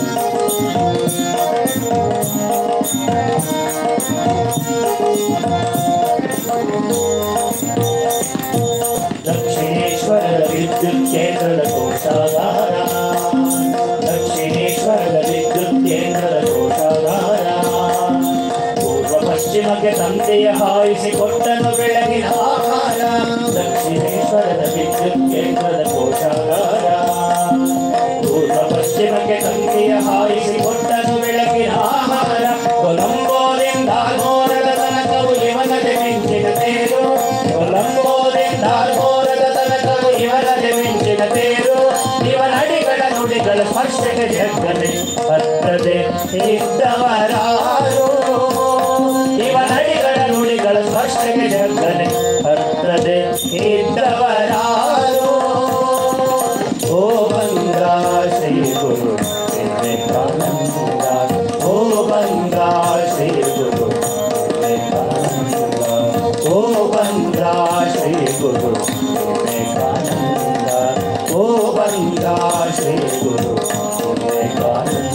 ದಕ್ಷಿಣೇಶ್ವರದ ವಿದ್ಯುತ್ ಕೇಂದ್ರದ ಕೋಶಾಗಾರ ದಕ್ಷಿಣೇಶ್ವರದ ವಿದ್ಯುತ್ ಕೇಂದ್ರದ ಕೋಶಾಗಾರ ಪೂರ್ವ ಪಶ್ಚಿಮಕ್ಕೆ ತಂದೆಯ ಹಾಯಿಸಿಕೊಟ್ಟನು ಬೆಳಗಿನ ಆಹಾರ ದಕ್ಷಿಣೇಶ್ವರದ ವಿದ್ಯುತ್ ಕೇಂದ್ರದ ಕೋಶಾಗಾರ ಪೂರ್ವ ಪಶ್ಚಿಮಕ್ಕೆ ತಂದೆಯ ಹಾಯಿಸಿಕೊಟ್ಟನು ಬೆಳಗಿನ ಆಹಾರ ಕೊಲಂಬೋದಿಂದ ಘೋರದ ತನಕವು ಇವನದೆ ಮಿಂಚಿನ ತೇರು ಕೊಲಂಬೋದಿಂದ ಘೋರದ ತನಕವು ಇವನದೆ ಮಿಂಚಿನ ತೇರು ಇವನಡಿಗಳ ನುಡಿಗಳ ಸ್ಪರ್ಶಕ್ಕೆ ಜಗ್ಗನೆ ಹತ್ತದೆ ಇದ್ದವರಾರು ಇವನಡಿಗಳ ನುಡಿಗಳ ಸ್ಪರ್ಶಕ್ಕೆ ಜಗ್ಗನೆ ಹತ್ತದೆ ಇದ್ದವರಾರು ಓ ಬಂದ ಶ್ರೀ ಗುರು ವಿವೇಕಾನಂದ ಓ ಬಂದ ಶ್ರೀ ಗುರು ವಿವೇಕಾನಂದ ಓ ಬಂದ ಶ್ರೀ ಗುರು ವಿವೇಕಾನಂದ ಓ ಬಂದ ಶ್ರೀ ಗುರು ವಿವೇಕಾನಂದ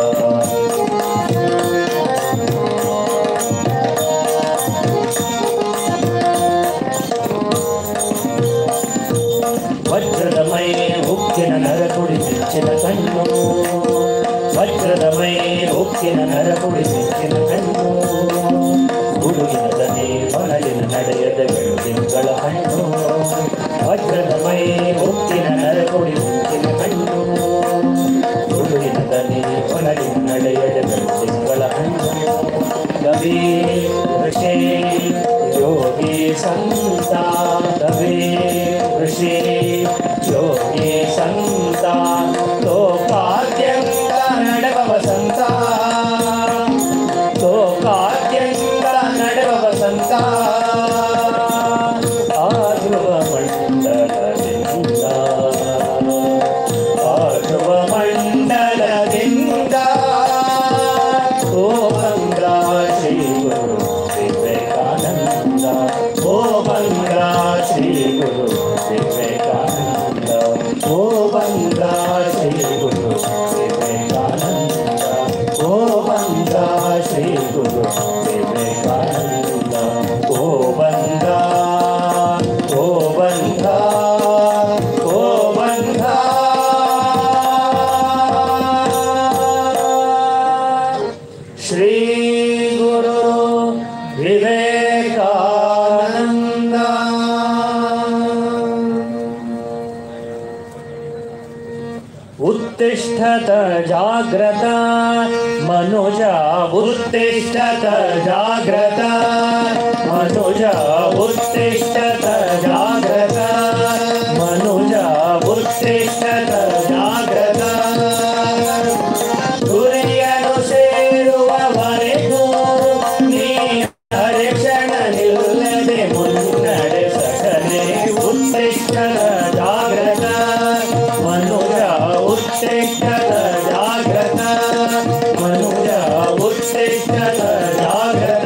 ವಜ್ರದ ಮೈ ಉಕ್ಕಿನ ನರಕುಡಿ ಬೆಚ್ಚಿನ ಕಣ್ಣು ವಜ್ರದ ಮೈ ಉಕ್ಕಿನ ನರಕುಡಿ ಬೆಚ್ಚಿನ ಕಣ್ಣು ಹುಡುಗಿನ ದನಿ ಹೊನಲಿನ ನಡೆಯದ ಬೆಳದಿಂಗಳ ಹಣ್ಣು ವಜ್ರದ ಮೈ ಉಕ್ಕಿನ ನರಕುಡಿ ಬೆಚ್ಚಿನ ಕಣ್ಣು ಹುಡುಗಿನ ದನಿ ಹೊನಲಿನ ನಡೆಯದ ಬೆಳದಿಂಗಳ ಹಣ್ಣು ಕವಿ ಋಷಿ ಯೋಗಿ ಸಂತ ಕವಿ ಋಷಿ ಯೋಗಿ ಸಂತ ಲೋಕಾದ್ಯಂತ ನಡೆವ ಸಂತ ಲೋಕಾದ್ಯಂತ ನಡೆವ ಸಂತ ಆಧ್ರುವ ಮಂಡಲದಿಂದ ಆಧ್ರುವ ಮಂಡಲದಿಂದ ಓ ಬಂದ ಶ್ರೀ ಗುರು ವಿವೇಕಾನಂದ ಓ ಬಂದ ಶ್ರೀ ಗುರು ವಿವೇಕಾನಂದ ಓ ಬಂದ ಶ್ರೀ ಗುರು ವಿವೇಕಾನಂದ ಓ ಬಂದ ಶ್ರೀ ಗುರು ವಿವೇಕಾನಂದ ಓ ಬಂದ ಓ ಬಂದ ಓ ಬಂದ ಶ್ರೀ ಗುರು ವಿವೇಕಾನಂದ उत्तिष्ठत जाग्रत मनुज उत्तिष्ठत जाग्रत मनुज उत्तिष्ठत जाग्रत मनुज उत्तिष्ठत जाग्रत ಗುರಿಯನ್ನು ಸೇರುವವರೆಗೂ ನೀ ಹರಿಕ್ಷಣ ನಿಲ್ಲದೆ ಮುನ್ನಡೆ ಸಕಲೆ ಉತ್ತಿಷ್ಠತ ಜಾಗ್ರತ ಮನುಜ ಉತ್ತಿಷ್ಠತ ಜಾಗ್ರತ ಮನುಜ ಉತ್ತಿಷ್ಠತ ಜಾಗ್ರತ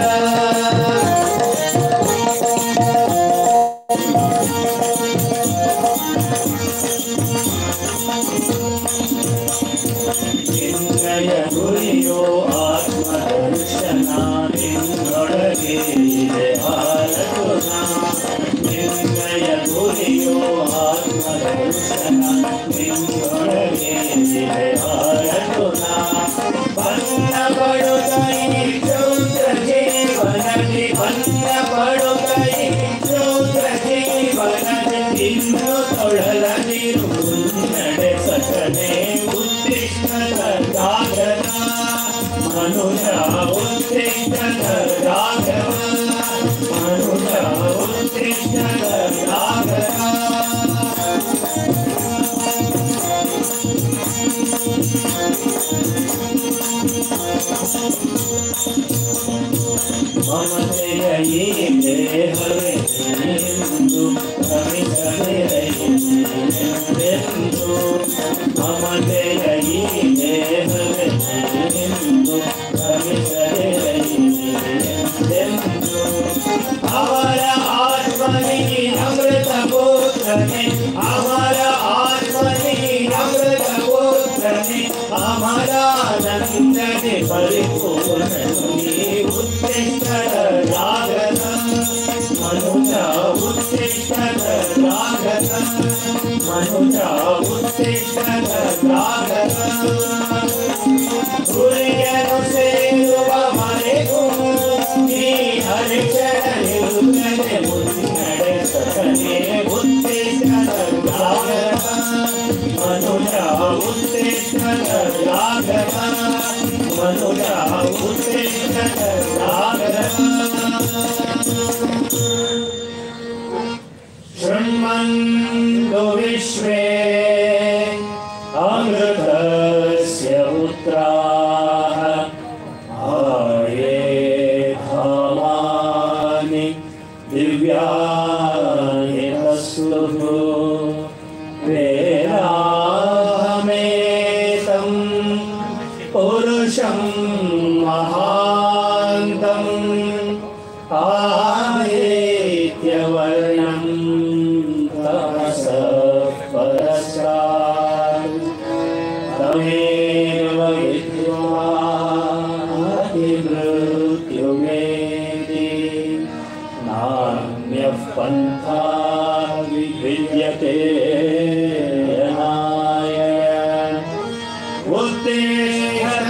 ನಿನ್ನಯ ಗುರಿಯೋ ಆತ್ಮದರ್ಶನ ನಿನ್ನೊಳಗೆ ಇದೆ ಭಾರತನ ನಿನ್ನಯ ಗುರಿಯೋ ಆತ್ಮದರ್ಶನ ನಿನ್ನೊಳಗೆ ಇದೆ ಭಾರತನ ಬನ್ನ ಪಡುಗೈ ಶೂದ್ರ ಜೀವನದಿ ಬನ್ನ ಪಡುಗೈ ಶೂದ್ರ ಜೀವನದಿ ಇನ್ನು ತೊಳಲದಿರು ನಡೆ ಸಕನೆ ಉತ್ತಿಷ್ಠತ ಜಾಗ್ರತ ಮನುಜ ಉತ್ತಿಷ್ಠತ ಜಾಗ್ರತ ಮನುಜ ಉತ್ತಿಷ್ಠತ ಜಾಗ್ರತ पुत्रने हमारा आत्मनि अमृतपुत्रने हमारा नंदने परिपूर्ण उत्तिष्ठ जागरण मनुजा उत्तिष्ठ जागरण मनुजा उत्तिष्ठ जागरण सूर्यनु सेवा हरे गुणी हरे चरण उन्नते मुन्नड़े सकने उत्तिष्ठ जागरण मनुजा उत्तिष्ठ जागरण मनुजा उत्तिष्ठ जागरण शृण्वन्तु विश्वे अमृतस्य पुत्राः आये धामानि दिव्यानि तस्लुः वेदाहमेतं पुरुषं महान्तम् आदित्यवर्णं तमसः परस्तात् तमेव विद्वामृत्युमेति नान्यः पन्था विद्यते यनाय उत्तिष्ठ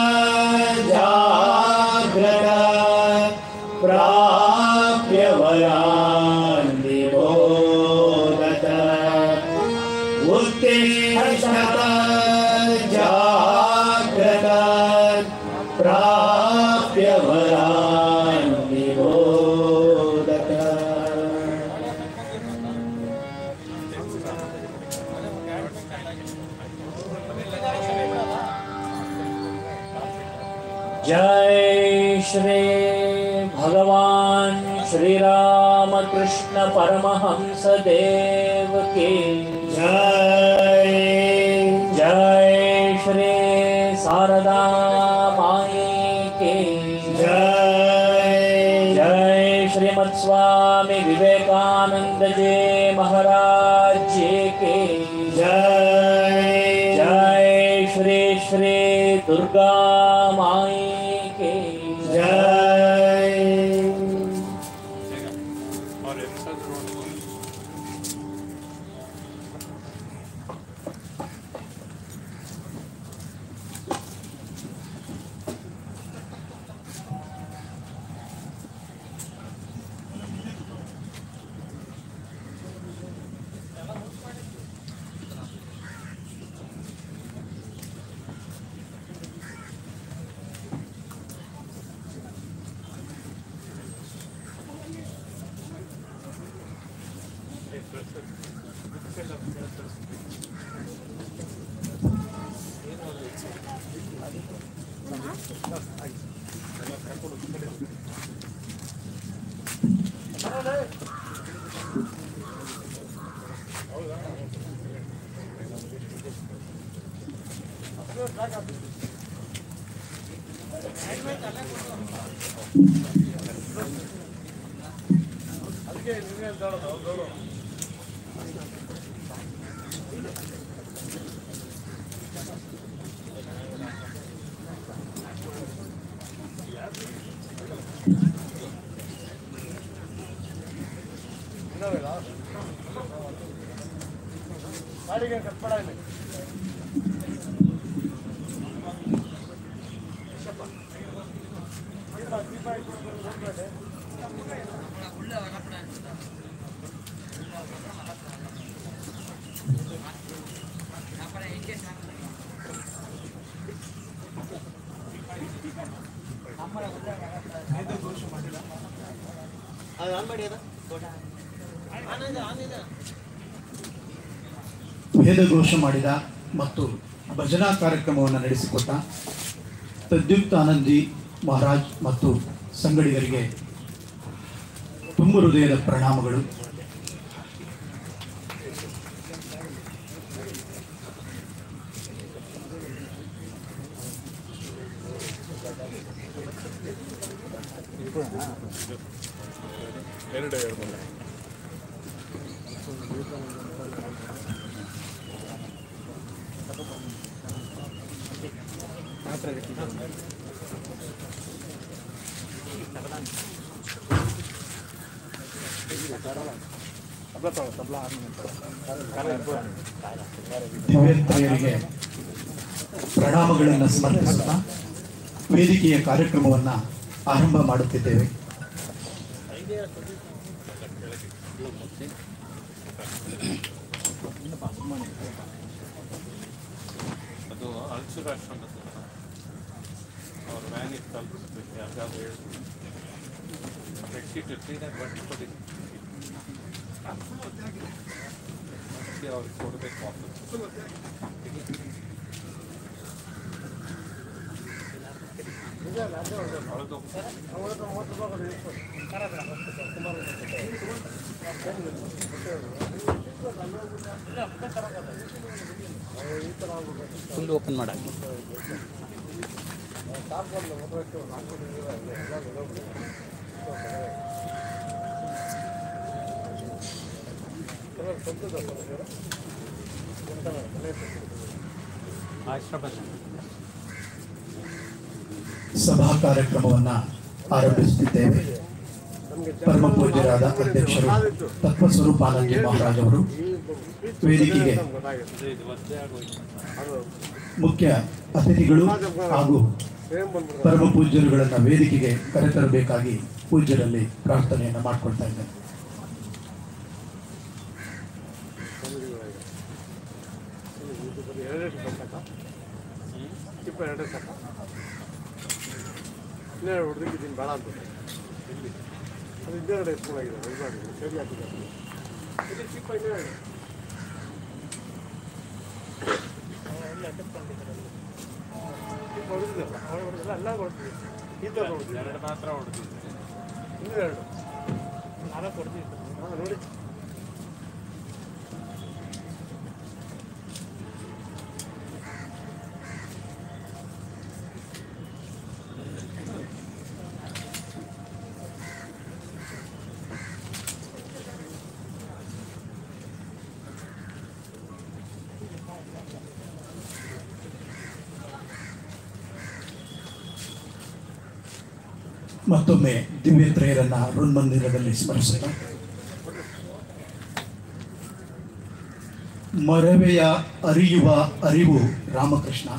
जाग्रत प्राप्य वरान् निबोधत उत्तिष्ठ जाग्रत प्राप्य वरान् निबोधत जय श्री भगवान श्री राम कृष्ण परमहंस देव की जय जय श्री शारदा माई की जय जय श्रीमद स्वामी विवेकानंद जी महाराज जी की जय जय श्री श्री दुर्गा माई की जय ವೇದಘೋಷ ಮಾಡಿದ ಮತ್ತು ಭಜನಾ ಕಾರ್ಯಕ್ರಮವನ್ನು ನಡೆಸಿಕೊಟ್ಟ ಪ್ರದ್ಯುಕ್ತಾನಂದಿ ಮಹಾರಾಜ್ ಮತ್ತು ಸಂಗಡಿಗರಿಗೆ ತುಂಬ ಹೃದಯದ ಪ್ರಣಾಮಗಳು. ದಿವ್ಯತ್ರಯರಿಗೆ ಪ್ರಣಾಮಗಳನ್ನು ಸಮರ್ಪಿಸುತ್ತಾ ವೇದಿಕೆಯ ಕಾರ್ಯಕ್ರಮವನ್ನು ಆರಂಭ ಮಾಡುತ್ತಿದ್ದೇವೆ. ಅದು ಅಳಚುರಾಷ್ಟ್ರ ಅವ್ರ ವ್ಯಾನ್ ಇತ್ತು ತಲುಪಿಸ್ಬೇಕು ಯಾವ್ದಾದ್ರು ಹೇಳಿ ಬೆಡ್ಶೀಟ್ ಕ್ಲೀನಾಗಿ ಬಟ್ಟೆ ಕೊಡಿ ಅವ್ರಿಗೆ ಕೊಡಬೇಕು ಫುಲ್ ಓಪನ್ ಮಾಡಾಕಿ ಸಭಾ ಕಾರ್ಯಕ್ರಮವನ್ನು ಆರಂಭಿಸುತ್ತಿದ್ದೇವೆ. ಪರಮ ಪೂಜ್ಯರಾದ ಅಧ್ಯಕ್ಷರು ತತ್ವಸ್ವರೂಪಾನಂದ ಮಹಾರಾಜ್ ಅವರು ವೇದಿಕೆಗೆ ಮುಖ್ಯ ಅತಿಥಿಗಳು ಹಾಗೂ ಪರಮ ಪೂಜ್ಯರುಗಳನ್ನು ವೇದಿಕೆಗೆ ಕರೆತರಬೇಕಾಗಿ ಪೂಜ್ಯರಲ್ಲಿ ಪ್ರಾರ್ಥನೆಯನ್ನು ಮಾಡಿಕೊಳ್ತಾ ಇದ್ದೇನೆ. ಹೊಡೆದಿದ್ದೀನಿ ಬೇಡ ಅಂತ ಅದು ಹಿಂದೆಗಡೆ ಎತ್ಕೊಂಡಾಗಿದೆ ದಯಮಾಡಿ ಸರಿ ಹಾಕಿದ್ದಾರೆ ಇಲ್ಲಿ ಚಿಪ್ಪ ಹಿಂದೆಗಡೆ ಚಿಪ್ಪ ಹೊಡೆದಿದ್ದಲ್ಲ ಅವಳು ಹೊಡೆದಿಲ್ಲ ಎಲ್ಲ ಹೊಡೆದಿದೆ ಈ ಥರ ಹೊಡೆದಿದೆ ಎರಡು ಮಾತ್ರ ಹೊಡೆದಿದ್ದೆ ಇನ್ನೂ ಎರಡು ನಾಲ್ಕು ಹೊಡೆದಿದ್ದು ಹಾಂ ನೋಡಿ ಮತ್ತೊಮ್ಮೆ ದಿವ್ಯತ್ರಯರನ್ನ ಋನ್ಮಂದಿರದಲ್ಲಿ ಸ್ಮರಿಸುತ್ತಾ ಮರವೆಯ ಅರಿಯುವ ಅರಿವು ರಾಮಕೃಷ್ಣ,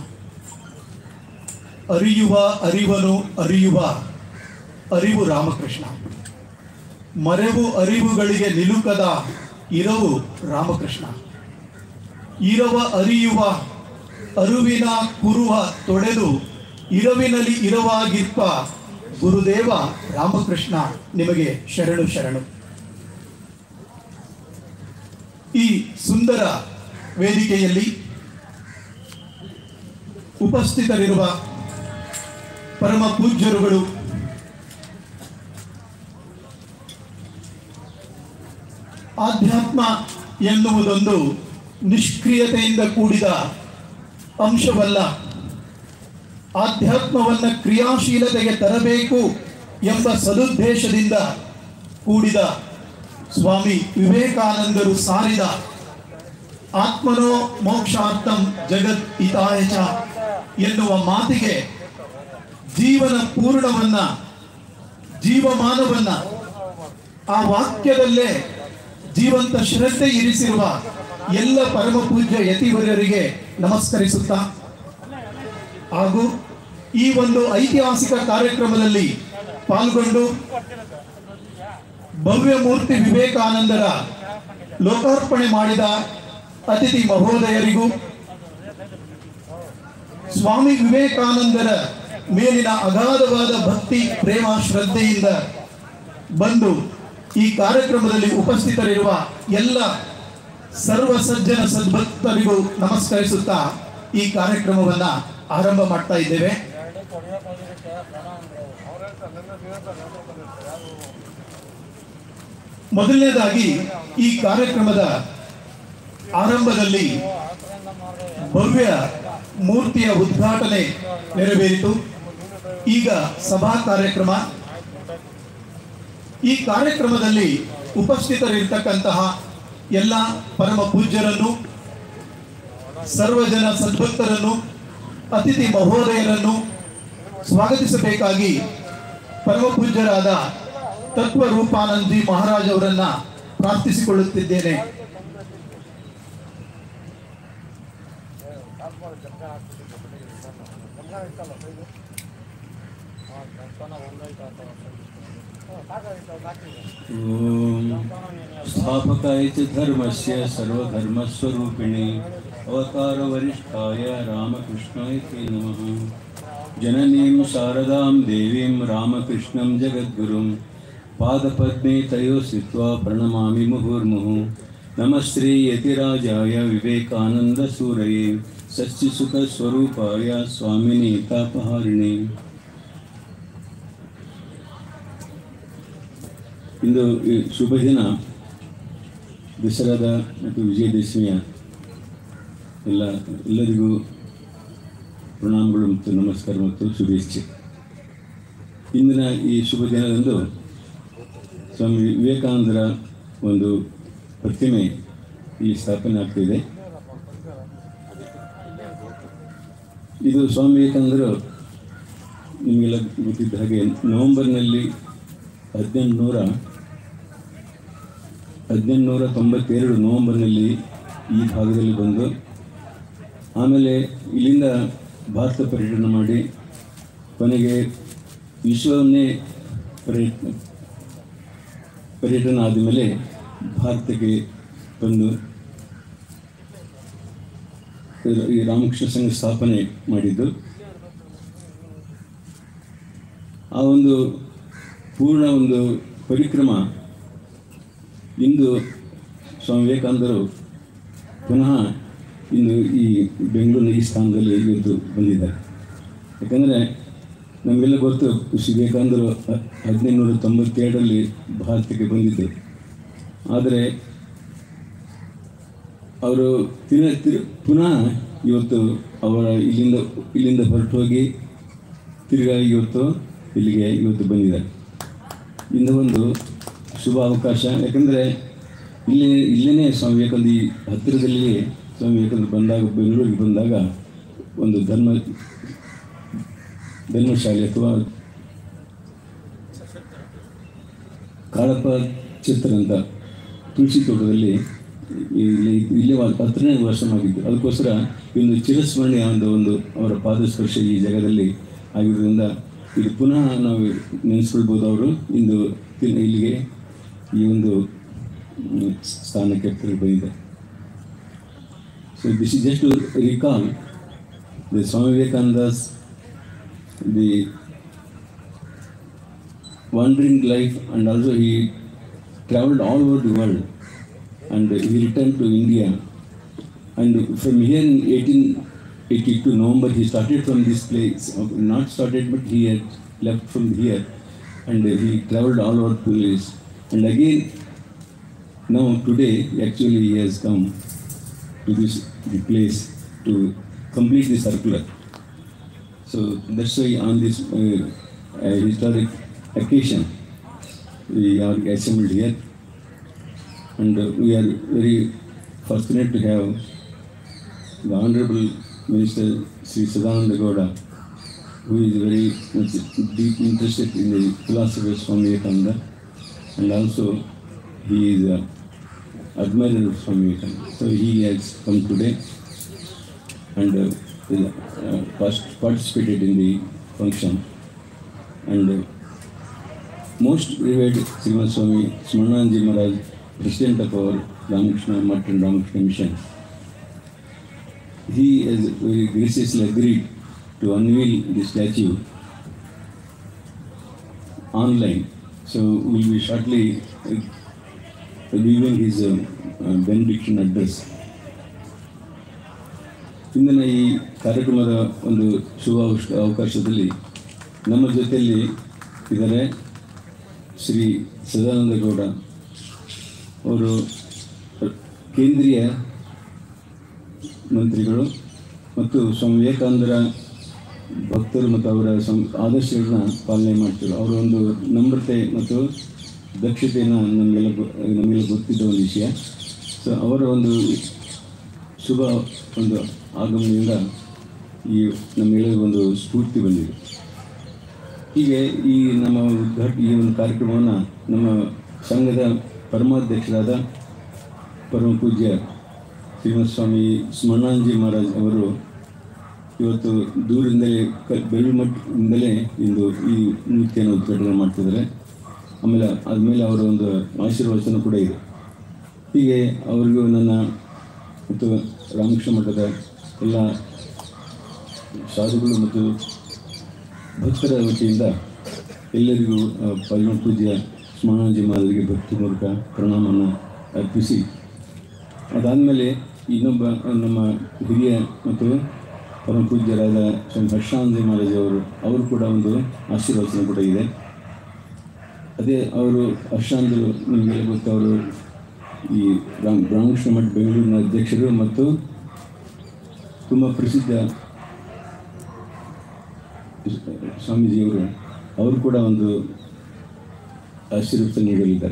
ಅರಿಯುವ ಅರಿವನು ಅರಿಯುವ ಅರಿವು ರಾಮಕೃಷ್ಣ, ಮರೆವು ಅರಿವುಗಳಿಗೆ ನಿಲುಕದ ಇರವು ರಾಮಕೃಷ್ಣ, ಇರವ ಅರಿಯುವ ಅರುವಿನ ಕುರುವ ತೊಡೆದು ಇರವಿನಲ್ಲಿ ಇರವಾಗಿರ್ಪ ಗುರುದೇವ ರಾಮಕೃಷ್ಣ ನಿಮಗೆ ಶರಣು ಶರಣು. ಈ ಸುಂದರ ವೇದಿಕೆಯಲ್ಲಿ ಉಪಸ್ಥಿತರಿರುವ ಪರಮ ಪೂಜ್ಯರುಗಳು, ಆಧ್ಯಾತ್ಮ ಎನ್ನುವುದೊಂದು ನಿಷ್ಕ್ರಿಯತೆಯಿಂದ ಕೂಡಿದ ಅಂಶವಲ್ಲ, ಆಧ್ಯಾತ್ಮವನ್ನು ಕ್ರಿಯಾಶೀಲತೆಗೆ ತರಬೇಕು ಎಂಬ ಸದುದ್ದೇಶದಿಂದ ಕೂಡಿದ ಸ್ವಾಮಿ ವಿವೇಕಾನಂದರು ಸಾರಿದ ಆತ್ಮನೋ ಮೋಕ್ಷಾರ್ಥಂ ಜಗತ್ ಹಿತಾಯ ಚ ಎನ್ನುವ ಮಾತಿಗೆ ಜೀವನ ಪೂರ್ಣವನ್ನ ಜೀವಮಾನವನ್ನ ಆ ವಾಕ್ಯದಲ್ಲೇ ಜೀವಂತ ಶ್ರದ್ಧೆ ಇರಿಸಿರುವ ಎಲ್ಲ ಪರಮ ಪೂಜ್ಯ ಯತಿವರ್ಯರಿಗೆ ನಮಸ್ಕರಿಸುತ್ತಾ ಹಾಗೂ ಈ ಒಂದು ಐತಿಹಾಸಿಕ ಕಾರ್ಯಕ್ರಮದಲ್ಲಿ ಪಾಲ್ಗೊಂಡು ಭವ್ಯ ಮೂರ್ತಿ ವಿವೇಕಾನಂದರ ಲೋಕಾರ್ಪಣೆ ಮಾಡಿದ ಅತಿಥಿ ಮಹೋದಯರಿಗೂ, ಸ್ವಾಮಿ ವಿವೇಕಾನಂದರ ಮೇಲಿನ ಅಗಾಧವಾದ ಭಕ್ತಿ ಪ್ರೇಮ ಶ್ರದ್ಧೆಯಿಂದ ಬಂದು ಈ ಕಾರ್ಯಕ್ರಮದಲ್ಲಿ ಉಪಸ್ಥಿತರಿರುವ ಎಲ್ಲ ಸರ್ವ ಸಜ್ಜನ ಸದ್ಭಕ್ತರಿಗೂ ನಮಸ್ಕರಿಸುತ್ತಾ ಈ ಕಾರ್ಯಕ್ರಮವನ್ನ ಆರಂಭ ಮಾಡ್ತಾ ಇದ್ದೇವೆ. ಮೊದಲನೇದಾಗಿ ಈ ಕಾರ್ಯಕ್ರಮದ ಆರಂಭದಲ್ಲಿ ಭವ್ಯ ಮೂರ್ತಿಯ ಉದ್ಘಾಟನೆ ನೆರವೇರಿತು. ಈಗ ಸಭಾ ಕಾರ್ಯಕ್ರಮ. ಈ ಕಾರ್ಯಕ್ರಮದಲ್ಲಿ ಉಪಸ್ಥಿತರಿರ್ತಕ್ಕಂತಹ ಎಲ್ಲ ಪರಮ ಪೂಜ್ಯರನ್ನು, ಸರ್ವಜನ ಸದ್ಭಕ್ತರನ್ನು, ಅತಿಥಿ ಮಹೋದಯರನ್ನು ಸ್ವಾಗತಿಸಬೇಕಾಗಿ ಪರಮ ಪೂಜ್ಯರಾದ ತತ್ವರೂಪಾನಂದಿ ಮಹಾರಾಜ್ ಅವರನ್ನ ಪ್ರಾರ್ಥಿಸಿಕೊಳ್ಳುತ್ತಿದ್ದೇನೆ. स्थापकाय च धर्मस्य सर्वधर्मस्वरूपिणे अवतारवरिष्ठाय रामकृष्णाय ते नमः. जननीं शारदां देवीं रामकृष्णं जगद्गुरुं पादपद्मे तयो स्थित्वा प्रणमामि मुहुर्मुहुः. नमस्ते यतिराजाय विवेकानन्दसूरये सच्चिसुखस्वरूपाय स्वामिने तापहारिणे. ಇಂದು ಈ ಶುಭ ದಿನ, ದಸರಾದ ಮತ್ತು ವಿಜಯದಶಮಿಯ ಎಲ್ಲ ಎಲ್ಲರಿಗೂ ಪ್ರಣಾಮಗಳು ಮತ್ತು ನಮಸ್ಕಾರ ಮತ್ತು ಶುಭೇಚ್ಛೆ. ಇಂದಿನ ಈ ಶುಭ ದಿನದಂದು ಸ್ವಾಮಿ ವಿವೇಕಾನಂದರ ಒಂದು ಪ್ರತಿಮೆ ಇಲ್ಲಿ ಸ್ಥಾಪನೆ ಆಗ್ತಿದೆ. ಇದು ಸ್ವಾಮಿ ವಿವೇಕಾನಂದರು ನಿಮಗೆಲ್ಲ ಗೊತ್ತಿದ್ದ ಹಾಗೆ ನವೆಂಬರ್ನಲ್ಲಿ ಹದಿನೆಂಟುನೂರ ಹದಿನೆಂಟುನೂರ ತೊಂಬತ್ತೆರಡು ನವೆಂಬರ್ನಲ್ಲಿ ಈ ಭಾಗದಲ್ಲಿ ಬಂದು ಆಮೇಲೆ ಇಲ್ಲಿಂದ ಭಾರತ ಪರ್ಯಟನೆ ಮಾಡಿ ಕೊನೆಗೆ ವಿಶ್ವವನ್ನೇ ಪರ್ಯಟನೆ ಪರ್ಯಟನೆ ಆದಮೇಲೆ ಭಾರತಕ್ಕೆ ಬಂದು ಈ ರಾಮಕೃಷ್ಣ ಸಂಘ ಸ್ಥಾಪನೆ ಮಾಡಿದ್ದು. ಆ ಒಂದು ಪೂರ್ಣ ಒಂದು ಪರಿಕ್ರಮ ಇಂದು ಸ್ವಾಮಿ ವಿವೇಕಾನಂದರು ಪುನಃ ಇಂದು ಈ ಬೆಂಗಳೂರಿನ ಈ ಸ್ಥಾನದಲ್ಲಿ ಇವತ್ತು ಬಂದಿದ್ದಾರೆ. ಯಾಕಂದರೆ ನಮಗೆಲ್ಲ ಗೊತ್ತು, ಶ್ರೀ ವಿವೇಕಾನಂದರು ಹದಿನೆಂಟುನೂರ ತೊಂಬತ್ತೆರಡರಲ್ಲಿ ಭಾರತಕ್ಕೆ ಬಂದಿದ್ದರು. ಆದರೆ ಅವರು ತಿರ ತಿರು ಪುನಃ ಇವತ್ತು ಅವರ ಇಲ್ಲಿಂದ ಇಲ್ಲಿಂದ ಹೊರಟು ಹೋಗಿ ತಿರುಗಾ ಇವತ್ತು ಇಲ್ಲಿಗೆ ಇವತ್ತು ಬಂದಿದ್ದಾರೆ. ಇಂದ ಒಂದು ಶುಭ ಅವಕಾಶ. ಯಾಕಂದರೆ ಇಲ್ಲಿ ಇಲ್ಲೇ ಸ್ವಾಮಿ ವಿವೇಕಾನಂದ ಈ ಹತ್ತಿರದಲ್ಲಿ ಸ್ವಾಮಿ ವಿವೇಕಾನಂದ ಬಂದಾಗ ಬೆಂಗಳೂರಿಗೆ ಬಂದಾಗ ಒಂದು ಧರ್ಮ ಧರ್ಮಶಾಲೆ ಅಥವಾ ಕಾಳಪ್ಪ ಚಿತ್ರ ಅಂತ ತುಳಸಿ ತೋಟದಲ್ಲಿ ಇಲ್ಲಿ ಇಲ್ಲೇ ಹತ್ತನೇ ವರ್ಷವಾಗಿದ್ದು. ಅದಕ್ಕೋಸ್ಕರ ಈ ಒಂದು ಚಿರಸ್ಮರಣೆಯ ಒಂದು ಒಂದು ಅವರ ಪಾದಸ್ಪರ್ಶ ಈ ಜಾಗದಲ್ಲಿ ಆಗಿರೋದ್ರಿಂದ ಇದು ಪುನಃ ನಾವು ನೆನೆಸ್ಕೊಳ್ಬೋದು. ಅವರು ಇಂದು ಇಲ್ಲಿಗೆ ಈ ಒಂದು ಸ್ಥಾನಕ್ಕೆ ಬಂದಿದೆ. So this is just to recall the Swami Vivekananda's the wandering life, and also he traveled all over the world and he returned to India. And from here in eighteen eighty-two November he started from this place, not started but he had left from here and he traveled all over the place. And again now today actually he has come to this the place to complete the circular. So that's why on this uh, uh, historic occasion we are assembled here, and uh, we are very fortunate to have the Honorable Minister Sri Sadananda Gowda, who is very much deep interested in the philosophy of Swami Vivekananda, and also he is an admirer of Swami Vivekananda. So he has come today and uh, uh, participated in the function. And uh, most revered Srimad Swami Smarnanji Maharaj, President of our Ramakrishna Math and Ramakrishna Mission, he has very graciously agreed to unveil the statue online. So we will be shortly uh, reviewing his uh, uh, benediction address. ಇಂದಿನ ಈ ಕಾರ್ಯಕ್ರಮದ ಒಂದು ಶುಭ ಅವಕಾಶದಲ್ಲಿ ನಮ್ಮ ಜೊತೆಯಲ್ಲಿ ಇದ್ದಾರೆ ಶ್ರೀ ಸದಾನಂದ ಗೌಡ ಅವರು, ಕೇಂದ್ರೀಯ ಮಂತ್ರಿಗಳು ಮತ್ತು ಸ್ವಾಮಿ ವಿವೇಕಾನಂದರ ಭಕ್ತರು ಮತ್ತು ಅವರ ಸಂ ಆದರ್ಶಗಳನ್ನ ಪಾಲನೆ ಮಾಡ್ತಾರೆ. ಅವರ ಒಂದು ನಮ್ರತೆ ಮತ್ತು ದಕ್ಷತೆಯನ್ನು ನಮಗೆಲ್ಲ ನಮಗೆಲ್ಲ ಗೊತ್ತಿದ್ದ ಒಂದು ವಿಷಯ. ಸೊ ಅವರ ಒಂದು ಶುಭ ಒಂದು ಆಗಮನದಿಂದ ಈ ನಮ್ಮೆಲ್ಲರಿಗೂ ಒಂದು ಸ್ಫೂರ್ತಿ ಬಂದಿದೆ. ಹೀಗೆ ಈ ನಮ್ಮ ಉದ್ಘಾಟ ಈ ಒಂದು ಕಾರ್ಯಕ್ರಮವನ್ನು ನಮ್ಮ ಸಂಘದ ಪರಮಾಧ್ಯಕ್ಷರಾದ ಪರಮ ಪೂಜ್ಯ ಶ್ರೀಮತ್ ಸ್ವಾಮಿ ಸ್ಮರಣಾನಂದಜಿ ಮಹಾರಾಜ್ ಅವರು ಇವತ್ತು ದೂರದಿಂದಲೇ ಕ ಬೆಳ್ಳುಮಠದಿಂದಲೇ ಇಂದು ಈ ಮೂರ್ತಿಯನ್ನು ಉದ್ಘಾಟನೆ ಮಾಡ್ತಿದ್ದಾರೆ. ಆಮೇಲೆ ಆದಮೇಲೆ ಅವರ ಒಂದು ಆಶೀರ್ವಚನ ಕೂಡ ಇದೆ. ಹೀಗೆ ಅವರಿಗೂ ನನ್ನ ಮತ್ತು ರಾಮಕೃಷ್ಣ ಮಠದ ಎಲ್ಲ ಸಾಧುಗಳು ಮತ್ತು ಭಕ್ತರ ವತಿಯಿಂದ ಎಲ್ಲರಿಗೂ ಪರಮ ಪೂಜ್ಯ ಸ್ಮರಣಾನಂದಜಿ ಮಹಾರಾಜರಿಗೆ ಭಕ್ತಿ ಮೂಲಕ ಪ್ರಣಾಮವನ್ನು ಅರ್ಪಿಸಿ, ಅದಾದಮೇಲೆ ಇನ್ನೊಬ್ಬ ನಮ್ಮ ಹಿರಿಯ ಮತ್ತು ಪರಮ ಪೂಜ್ಯರಾದ ಸ್ವಾಮಿ ಹರ್ಷಾನಂದಜಿ ಮಹಾರಾಜ್ ಅವರು ಅವರು ಕೂಡ ಒಂದು ಆಶೀರ್ವಚನ ಕೂಡ ಇದೆ. ಅದೇ ಅವರು ಹರ್ಷಾನಂದರು ನಿಮಗೆಲ್ಲ ಗೊತ್ತು, ಅವರು ಈ ರಾಮ್ ರಾಮಕೃಷ್ಣ ಮಠ ಬೆಂಗಳೂರಿನ ಅಧ್ಯಕ್ಷರು ಮತ್ತು ತುಂಬ ಪ್ರಸಿದ್ಧ ಸ್ವಾಮೀಜಿಯವರು ಅವರು ಕೂಡ ಒಂದು ಆಶೀರ್ವಚನ ನೀಡಲಿದ್ದಾರೆ.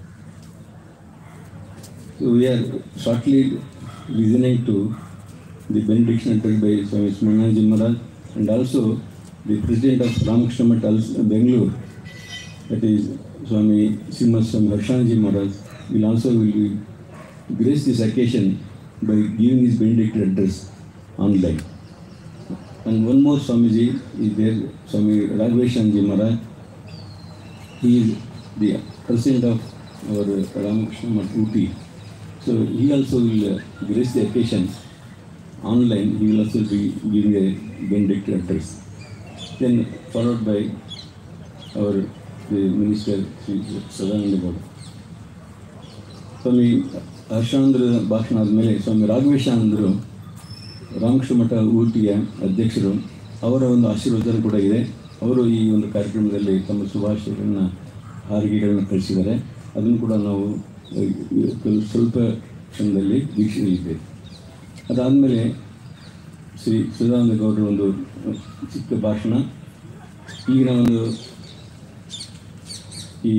So we are shortly listening to the benediction uttered by Swami Smananaji Maharaj and also the President of Ramakrishna Math Bengaluru, that is Swami Srimad Swami Harshanandaji Maharaj, will also will grace this occasion by giving his benediction address online. And one more Swamiji is there, Swami Raghaveshanji Maharaj. He is the President of our Ramakrishna Math U P. So he also will uh, grace the occasion online. He will also be giving a benediction address. Then followed by our the Minister Sri Sadananda Gowda. Swami Harshanandra ಭಾಷಣ ಆದಮೇಲೆ ಸ್ವಾಮಿ ರಾಘವೇಶಾನಂದರು ರಾಮಕೃಷ್ಣ ಮಠ ಊಟಿಯ ಅಧ್ಯಕ್ಷರು, ಅವರ ಒಂದು ಆಶೀರ್ವಚನ ಕೂಡ ಇದೆ. ಅವರು ಈ ಒಂದು ಕಾರ್ಯಕ್ರಮದಲ್ಲಿ ತಮ್ಮ ಶುಭಾಶಯಗಳನ್ನು ಹಾರಿಗೆಗಳನ್ನು ಕಳಿಸಿದ್ದಾರೆ. ಅದನ್ನು ಕೂಡ ನಾವು ಸ್ವಲ್ಪ ಕ್ಷಣದಲ್ಲಿ ವೀಕ್ಷಿಸಲಿದ್ದೇವೆ. ಅದಾದಮೇಲೆ ಶ್ರೀ ಸದಾನಂದ ಗೌಡರ ಒಂದು ಚಿಕ್ಕ ಭಾಷಣ. ಈಗಿನ ಒಂದು ಈ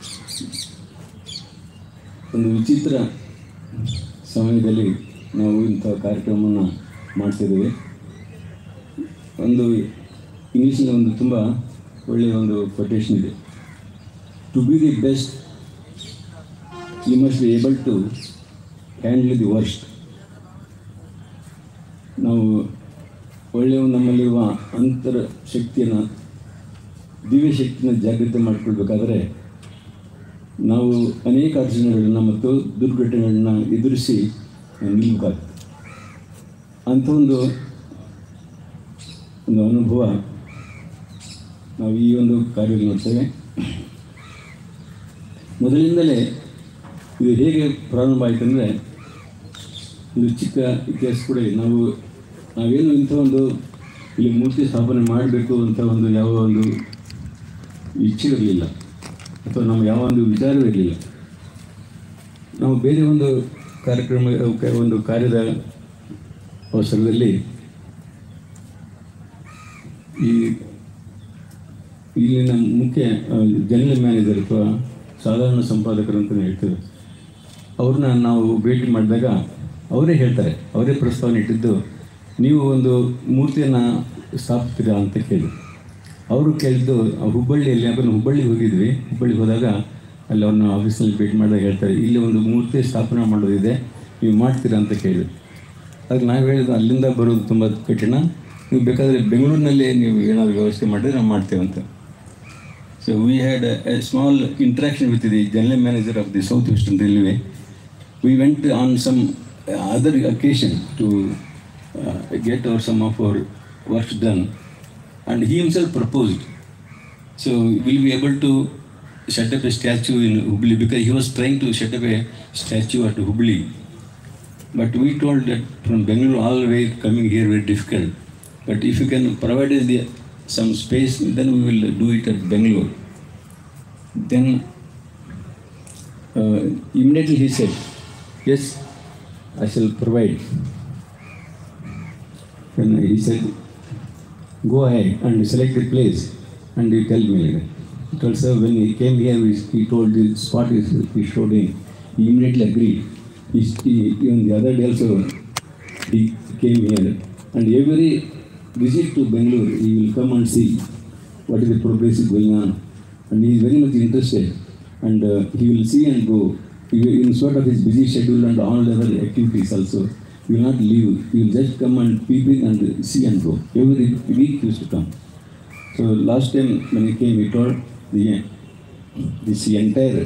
ಒಂದು ವಿಚಿತ್ರ ಸಮಯದಲ್ಲಿ ನಾವು ಇಂಥ ಕಾರ್ಯಕ್ರಮವನ್ನು ಮಾಡ್ತಿದ್ದೇವೆ. ಒಂದು ಇಂಗ್ಲೀಷಿನ ಒಂದು ತುಂಬ ಒಳ್ಳೆಯ ಒಂದು ಕೊಟೇಶನ್ ಇದೆ, to be the best you must be able to handle the worst. ನಾವು ಒಳ್ಳೆಯ ನಮ್ಮಲ್ಲಿರುವ ಅಂತರ ಶಕ್ತಿಯನ್ನು, ದಿವ್ಯ ಶಕ್ತಿಯನ್ನು ಜಾಗೃತಿ ಮಾಡಿಕೊಳ್ಬೇಕಾದ್ರೆ ನಾವು ಅನೇಕ ಅಡಚಣೆಗಳನ್ನು ಮತ್ತು ದುರ್ಘಟನೆಗಳನ್ನ ಎದುರಿಸಿ ನಿಲ್ಲಬೇಕಾಗ್ತದೆ. ಅಂಥ ಒಂದು ಒಂದು ಅನುಭವ ನಾವು ಈ ಒಂದು ಕಾರ್ಯದಲ್ಲಿ ನೋಡ್ತೇವೆ. ಮೊದಲಿಂದಲೇ ಇದು ಹೇಗೆ ಪ್ರಾರಂಭ ಆಯಿತು ಅಂದರೆ, ಒಂದು ಚಿಕ್ಕ ಇತಿಹಾಸ ಕೂಡ ಇದೆ. ನಾವು ನಾವೇನು ಇಂಥ ಒಂದು ಇಲ್ಲಿ ಮೂರ್ತಿ ಸ್ಥಾಪನೆ ಮಾಡಬೇಕು ಅಂತ ಒಂದು ಯಾವ ಒಂದು ಇಚ್ಛೆ ಇರಲಿಲ್ಲ, ಅಥವಾ ನಮ್ಮ ಯಾವ ಒಂದು ವಿಚಾರವೂ ಇರಲಿಲ್ಲ. ನಾವು ಬೇರೆ ಒಂದು ಕಾರ್ಯಕ್ರಮ ಒಂದು ಕಾರ್ಯದ ಅವಸರದಲ್ಲಿ ಈ ಇಲ್ಲಿನ ಮುಖ್ಯ ಜನರಲ್ ಮ್ಯಾನೇಜರ್ ಅಥವಾ ಸಾಧಾರಣ ಸಂಪಾದಕರು ಅಂತಲೇ ಹೇಳ್ತೇವೆ, ಅವ್ರನ್ನ ನಾವು ಭೇಟಿ ಮಾಡಿದಾಗ ಅವರೇ ಹೇಳ್ತಾರೆ, ಅವರೇ ಪ್ರಸ್ತಾವನೆ ಇಟ್ಟಿದ್ದು, ನೀವು ಒಂದು ಮೂರ್ತಿಯನ್ನು ಸ್ಥಾಪಿಸ್ತೀರಾ ಅಂತ ಕೇಳಿ. ಅವರು ಕೇಳಿದ್ದು ಹುಬ್ಬಳ್ಳಿಯಲ್ಲಿ, ಯಾಕಂದ್ರೆ ಹುಬ್ಬಳ್ಳಿಗೆ ಹೋಗಿದ್ವಿ. ಹುಬ್ಬಳ್ಳಿಗೆ ಹೋದಾಗ ಅಲ್ಲಿ ಅವ್ರನ್ನ ಆಫೀಸ್ನಲ್ಲಿ ಭೇಟಿ ಮಾಡಿದಾಗ ಹೇಳ್ತಾರೆ, ಇಲ್ಲಿ ಒಂದು ಮೂರ್ತಿ ಸ್ಥಾಪನೆ ಮಾಡೋದಿದೆ, ನೀವು ಮಾಡ್ತೀರಾ ಅಂತ ಕೇಳಿದ್ರು. ಅದಕ್ಕೆ ನಾವು ಹೇಳಿದ್ದು, ಅಲ್ಲಿಂದ ಬರೋದು ತುಂಬ ಕಠಿಣ, ನೀವು ಬೇಕಾದರೆ ಬೆಂಗಳೂರಿನಲ್ಲಿ ನೀವು ಏನಾದರೂ ವ್ಯವಸ್ಥೆ ಮಾಡಿದ್ರೆ ನಾವು ಮಾಡ್ತೇವೆ ಅಂತ. So we had a small interaction with the general manager of the south western railway. We went on some other occasion to uh, get our some of our work done, and he himself proposed. So we'll be able to set up a statue in Hubli, because he was trying to set up a statue at Hubli. But we told that from Bengaluru all the way coming here very difficult. But if you can provide us the, some space, then we will do it at Bengaluru. Then uh, immediately he said, yes, I shall provide. Then he said, go ahead and select the place and you tell me. It also, when he came here, he told the spot he showed him. He immediately agreed. he, he, even the other day also he came here, and every visit to Bangalore he will come and see what is the progress is going on, and he is very much interested, and uh, he will see and go. He will, in sort of his busy schedule and all other activities also, he will not leave. He will just come and peep in and see and go. Every week he used to come. So last time when he came, he told the this entire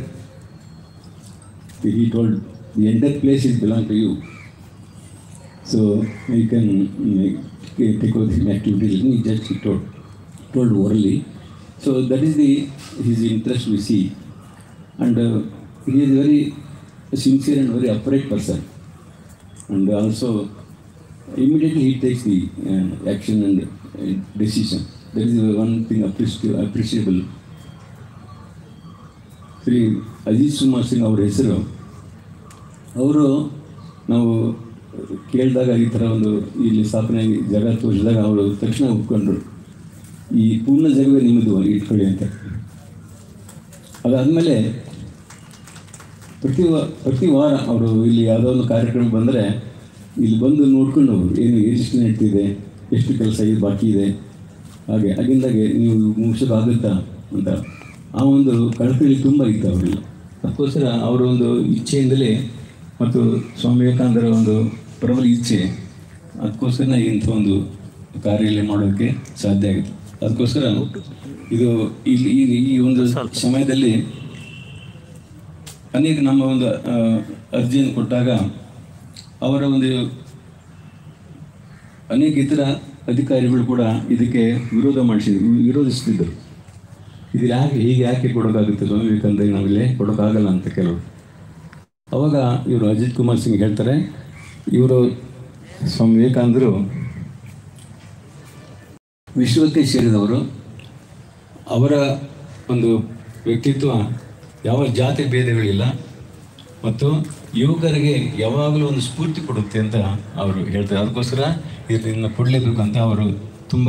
he told the entire place is belong to you. So you can uh, take over the activities. He just he told told orally. So that is the his interest we see, and uh, he is very sincere and very upright person, and also immediately he takes the uh, action and uh, decision. That is one thing appreciable. appreciable. Shri Ajit Kumar Singh ಅವರ ಹೆಸರು, ಅವರು ನಾವು ಕೇಳಿದಾಗ ಈ ಥರ ಒಂದು ಇಲ್ಲಿ ಸ್ಥಾಪನೆ ಜಾಗ ತೋರಿಸಿದಾಗ ಅವರು ತಕ್ಷಣ ಒಪ್ಕೊಂಡ್ರು, ಈ ಪೂರ್ಣ ಜಾಗವೇ ನಿಮ್ಮದು ಇಟ್ಕೊಳ್ಳಿ ಅಂತ. ಅದಾದಮೇಲೆ ಪ್ರತಿ ವಾ ಪ್ರತಿ ವಾರ ಅವರು ಇಲ್ಲಿ ಯಾವುದೋ ಒಂದು ಕಾರ್ಯಕ್ರಮ ಬಂದರೆ ಇಲ್ಲಿ ಬಂದು ನೋಡ್ಕೊಂಡು ಹೋಗೋರು, ಏನು ಎಷ್ಟು ನಡೀತಿದೆ, ಎಷ್ಟು ಕೆಲಸ ಇದು ಬಾಕಿ ಇದೆ, ಹಾಗೆ ಆಗಿಂದಾಗೆ ನೀವು ಮುಗಿಸೋಕ್ಕಾಗುತ್ತಾ ಅಂತ ಆ ಒಂದು ಕಳಕಳಿ ತುಂಬ ಇತ್ತು ಅವರಿಗೆ. ಅದಕ್ಕೋಸ್ಕರ ಅವರ ಒಂದು ಇಚ್ಛೆಯಿಂದಲೇ ಮತ್ತು ಸ್ವಾಮಿ ವಿವೇಕಾನಂದರ ಒಂದು ಪ್ರಬಲ ಇಚ್ಛೆ, ಅದಕ್ಕೋಸ್ಕರ ಇಂಥ ಒಂದು ಕಾರ್ಯ ಮಾಡೋಕ್ಕೆ ಸಾಧ್ಯ ಆಗಿದೆ. ಅದಕ್ಕೋಸ್ಕರ ಇದು ಇಲ್ಲಿ ಈ ಒಂದು ಸಮಯದಲ್ಲಿ ಅನೇಕ ನಮ್ಮ ಒಂದು ಅರ್ಜಿಯನ್ನು ಕೊಟ್ಟಾಗ ಅವರ ಒಂದು ಅನೇಕ ಇತರ ಅಧಿಕಾರಿಗಳು ಕೂಡ ಇದಕ್ಕೆ ವಿರೋಧ ಮಾಡಿಸಿದ್ರು ವಿರೋಧಿಸ್ತಿದ್ದರು. ಇದು ಯಾಕೆ ಹೀಗೆ ಯಾಕೆ ಕೊಡೋಕ್ಕಾಗುತ್ತೆ ಸ್ವಾಮಿ ವಿವೇಕಾನಂದರಿಗೆ ನಾವಿಲ್ಲೇ ಕೊಡೋಕ್ಕಾಗಲ್ಲ ಅಂತ ಕೆಲವರು. ಅವಾಗ ಇವರು ಅಜಿತ್ ಕುಮಾರ್ ಸಿಂಗ್ ಹೇಳ್ತಾರೆ, ಇವರು ಸ್ವಾಮಿ ವಿವೇಕಾನಂದರು ವಿಶ್ವಕ್ಕೆ ಸೇರಿದವರು, ಅವರ ಒಂದು ವ್ಯಕ್ತಿತ್ವ ಯಾವ ಜಾತಿ ಭೇದಗಳಿಲ್ಲ ಮತ್ತು ಯುವಕರಿಗೆ ಯಾವಾಗಲೂ ಒಂದು ಸ್ಫೂರ್ತಿ ಕೊಡುತ್ತೆ ಅಂತ ಅವರು ಹೇಳ್ತಾರೆ. ಅದಕ್ಕೋಸ್ಕರ ಇದನ್ನು ಕೊಡಲೇಬೇಕು ಅಂತ ಅವರು ತುಂಬ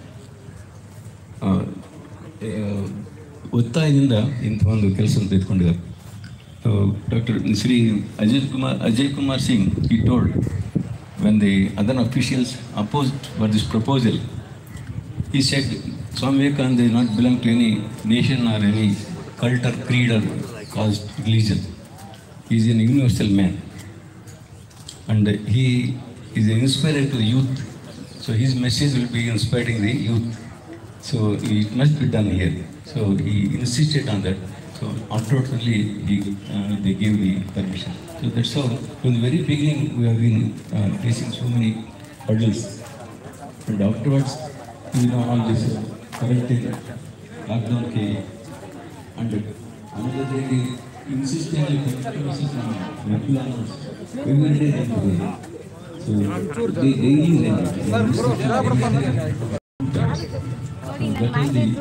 ಒತ್ತಾಯದಿಂದ ಇಂಥ ಒಂದು ಕೆಲಸವನ್ನು ತೆಗೆದುಕೊಂಡಿದ್ದಾರೆ. Doctor Shri Ajay Kumar Ajay Kumar Singh he told when the other officials opposed for this proposal, he said Swami Vivekananda does not belong to any nation or any cult or creed or caste religion. He is an universal man, and he is an inspirer to the youth. So his message will be inspiring the youth. So it must be done here. So he insisted on that. So afterwards only he, uh, they gave the permission. So that's how from the very beginning we have been uh, facing so many hurdles. And afterwards, you know, all this uh, correcting lockdown came. And another day they insisted on the regular every day they do it. So they daily they that is the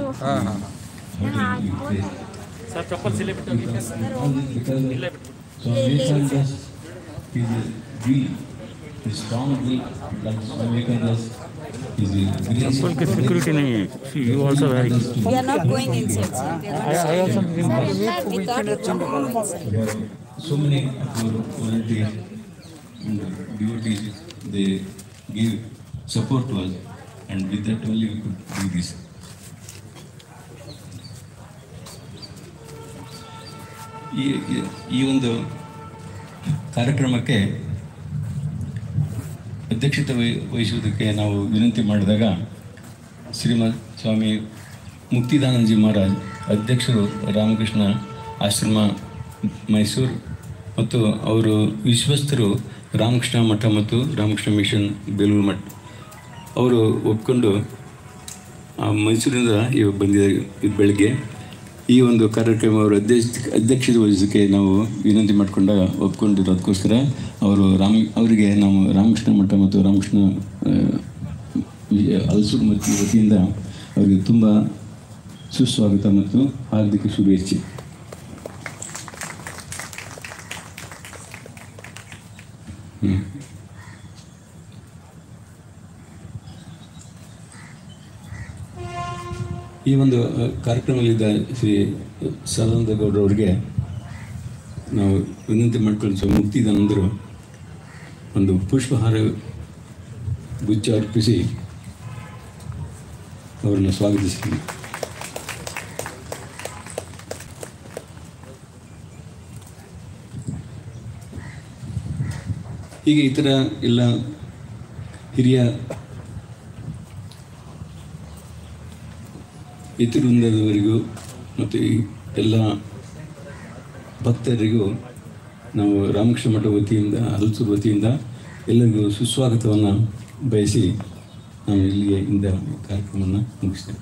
sir चप्पल सिले बिಟ್ಟು ಹೋಗಿ ಇಲ್ಲ so Vivekananda is a will, a strong will, like Swami Vivekananda is a चप्पल की security नहीं है. You also wearing. We are not going inside, sir. We are not I also we thought it should go inside. so many volunteers and devotees, they give support to us, and with that only we could do this. ಈ ಈ ಒಂದು ಕಾರ್ಯಕ್ರಮಕ್ಕೆ ಅಧ್ಯಕ್ಷತೆ ವಹಿಸುವುದಕ್ಕೆ ನಾವು ವಿನಂತಿ ಮಾಡಿದಾಗ ಶ್ರೀಮದ್ ಸ್ವಾಮಿ ಮುಕ್ತಿದಾನಂದಜಿ ಮಹಾರಾಜ್ ಅಧ್ಯಕ್ಷರು ರಾಮಕೃಷ್ಣ ಆಶ್ರಮ ಮೈಸೂರು ಮತ್ತು ಅವರು ವಿಶ್ವಸ್ತರು ರಾಮಕೃಷ್ಣ ಮಠ ಮತ್ತು ರಾಮಕೃಷ್ಣ ಮಿಷನ್ ಬೇಲೂರು ಮಠ ಅವರು ಒಪ್ಕೊಂಡು ಮೈಸೂರಿಂದ ಇವಾಗ ಬಂದಿದ್ದಾರೆ. ಇದು ಬೆಳಗ್ಗೆ ಈ ಒಂದು ಕಾರ್ಯಕ್ರಮ ಅವರು ಅಧ್ಯಕ್ಷ ಅಧ್ಯಕ್ಷತೆ ವಹಿಸೋಕ್ಕೆ ನಾವು ವಿನಂತಿ ಮಾಡಿಕೊಂಡಾಗ ಒಪ್ಕೊಂಡಿರೋದಕ್ಕೋಸ್ಕರ ಅವರು ರಾಮ ಅವರಿಗೆ ನಾವು ರಾಮಕೃಷ್ಣ ಮಠ ಮತ್ತು ರಾಮಕೃಷ್ಣ ಹಲಸೂರು ಮತ್ತು ವತಿಯಿಂದ ಅವರಿಗೆ ತುಂಬ ಸುಸ್ವಾಗತ ಮತ್ತು ಹಾರ್ದಿಕ ಶುಭೇಚ್ಛೆ. ಈ ಒಂದು ಕಾರ್ಯಕ್ರಮದಲ್ಲಿದ್ದ ಶ್ರೀ ಸದಾನಂದ ಗೌಡರವರಿಗೆ ನಾವು ವಿನಂತಿ ಮಾಡ್ಕೊಳ್ಳೋ ಮುಕ್ತಿದ ನಂತರ ಒಂದು ಪುಷ್ಪಹಾರ ಗುಚ್ಛ ಅರ್ಪಿಸಿ ಅವರನ್ನು ಸ್ವಾಗತಿಸ್ತೀನಿ. ಹೀಗೆ ಇತರ ಎಲ್ಲ ಹಿರಿಯ ಇತಿವೃಂದದವರಿಗೂ ಮತ್ತು ಎಲ್ಲ ಭಕ್ತರಿಗೂ ನಾವು ರಾಮಕೃಷ್ಣ ಮಠ ವತಿಯಿಂದ ಹಲಸೂರು ವತಿಯಿಂದ ಎಲ್ಲರಿಗೂ ಸುಸ್ವಾಗತವನ್ನು ಬಯಸಿ ನಾವು ಇಲ್ಲಿಗೆ ಇಂದ ಕಾರ್ಯಕ್ರಮವನ್ನು ಮುಗಿಸ್ತೇವೆ.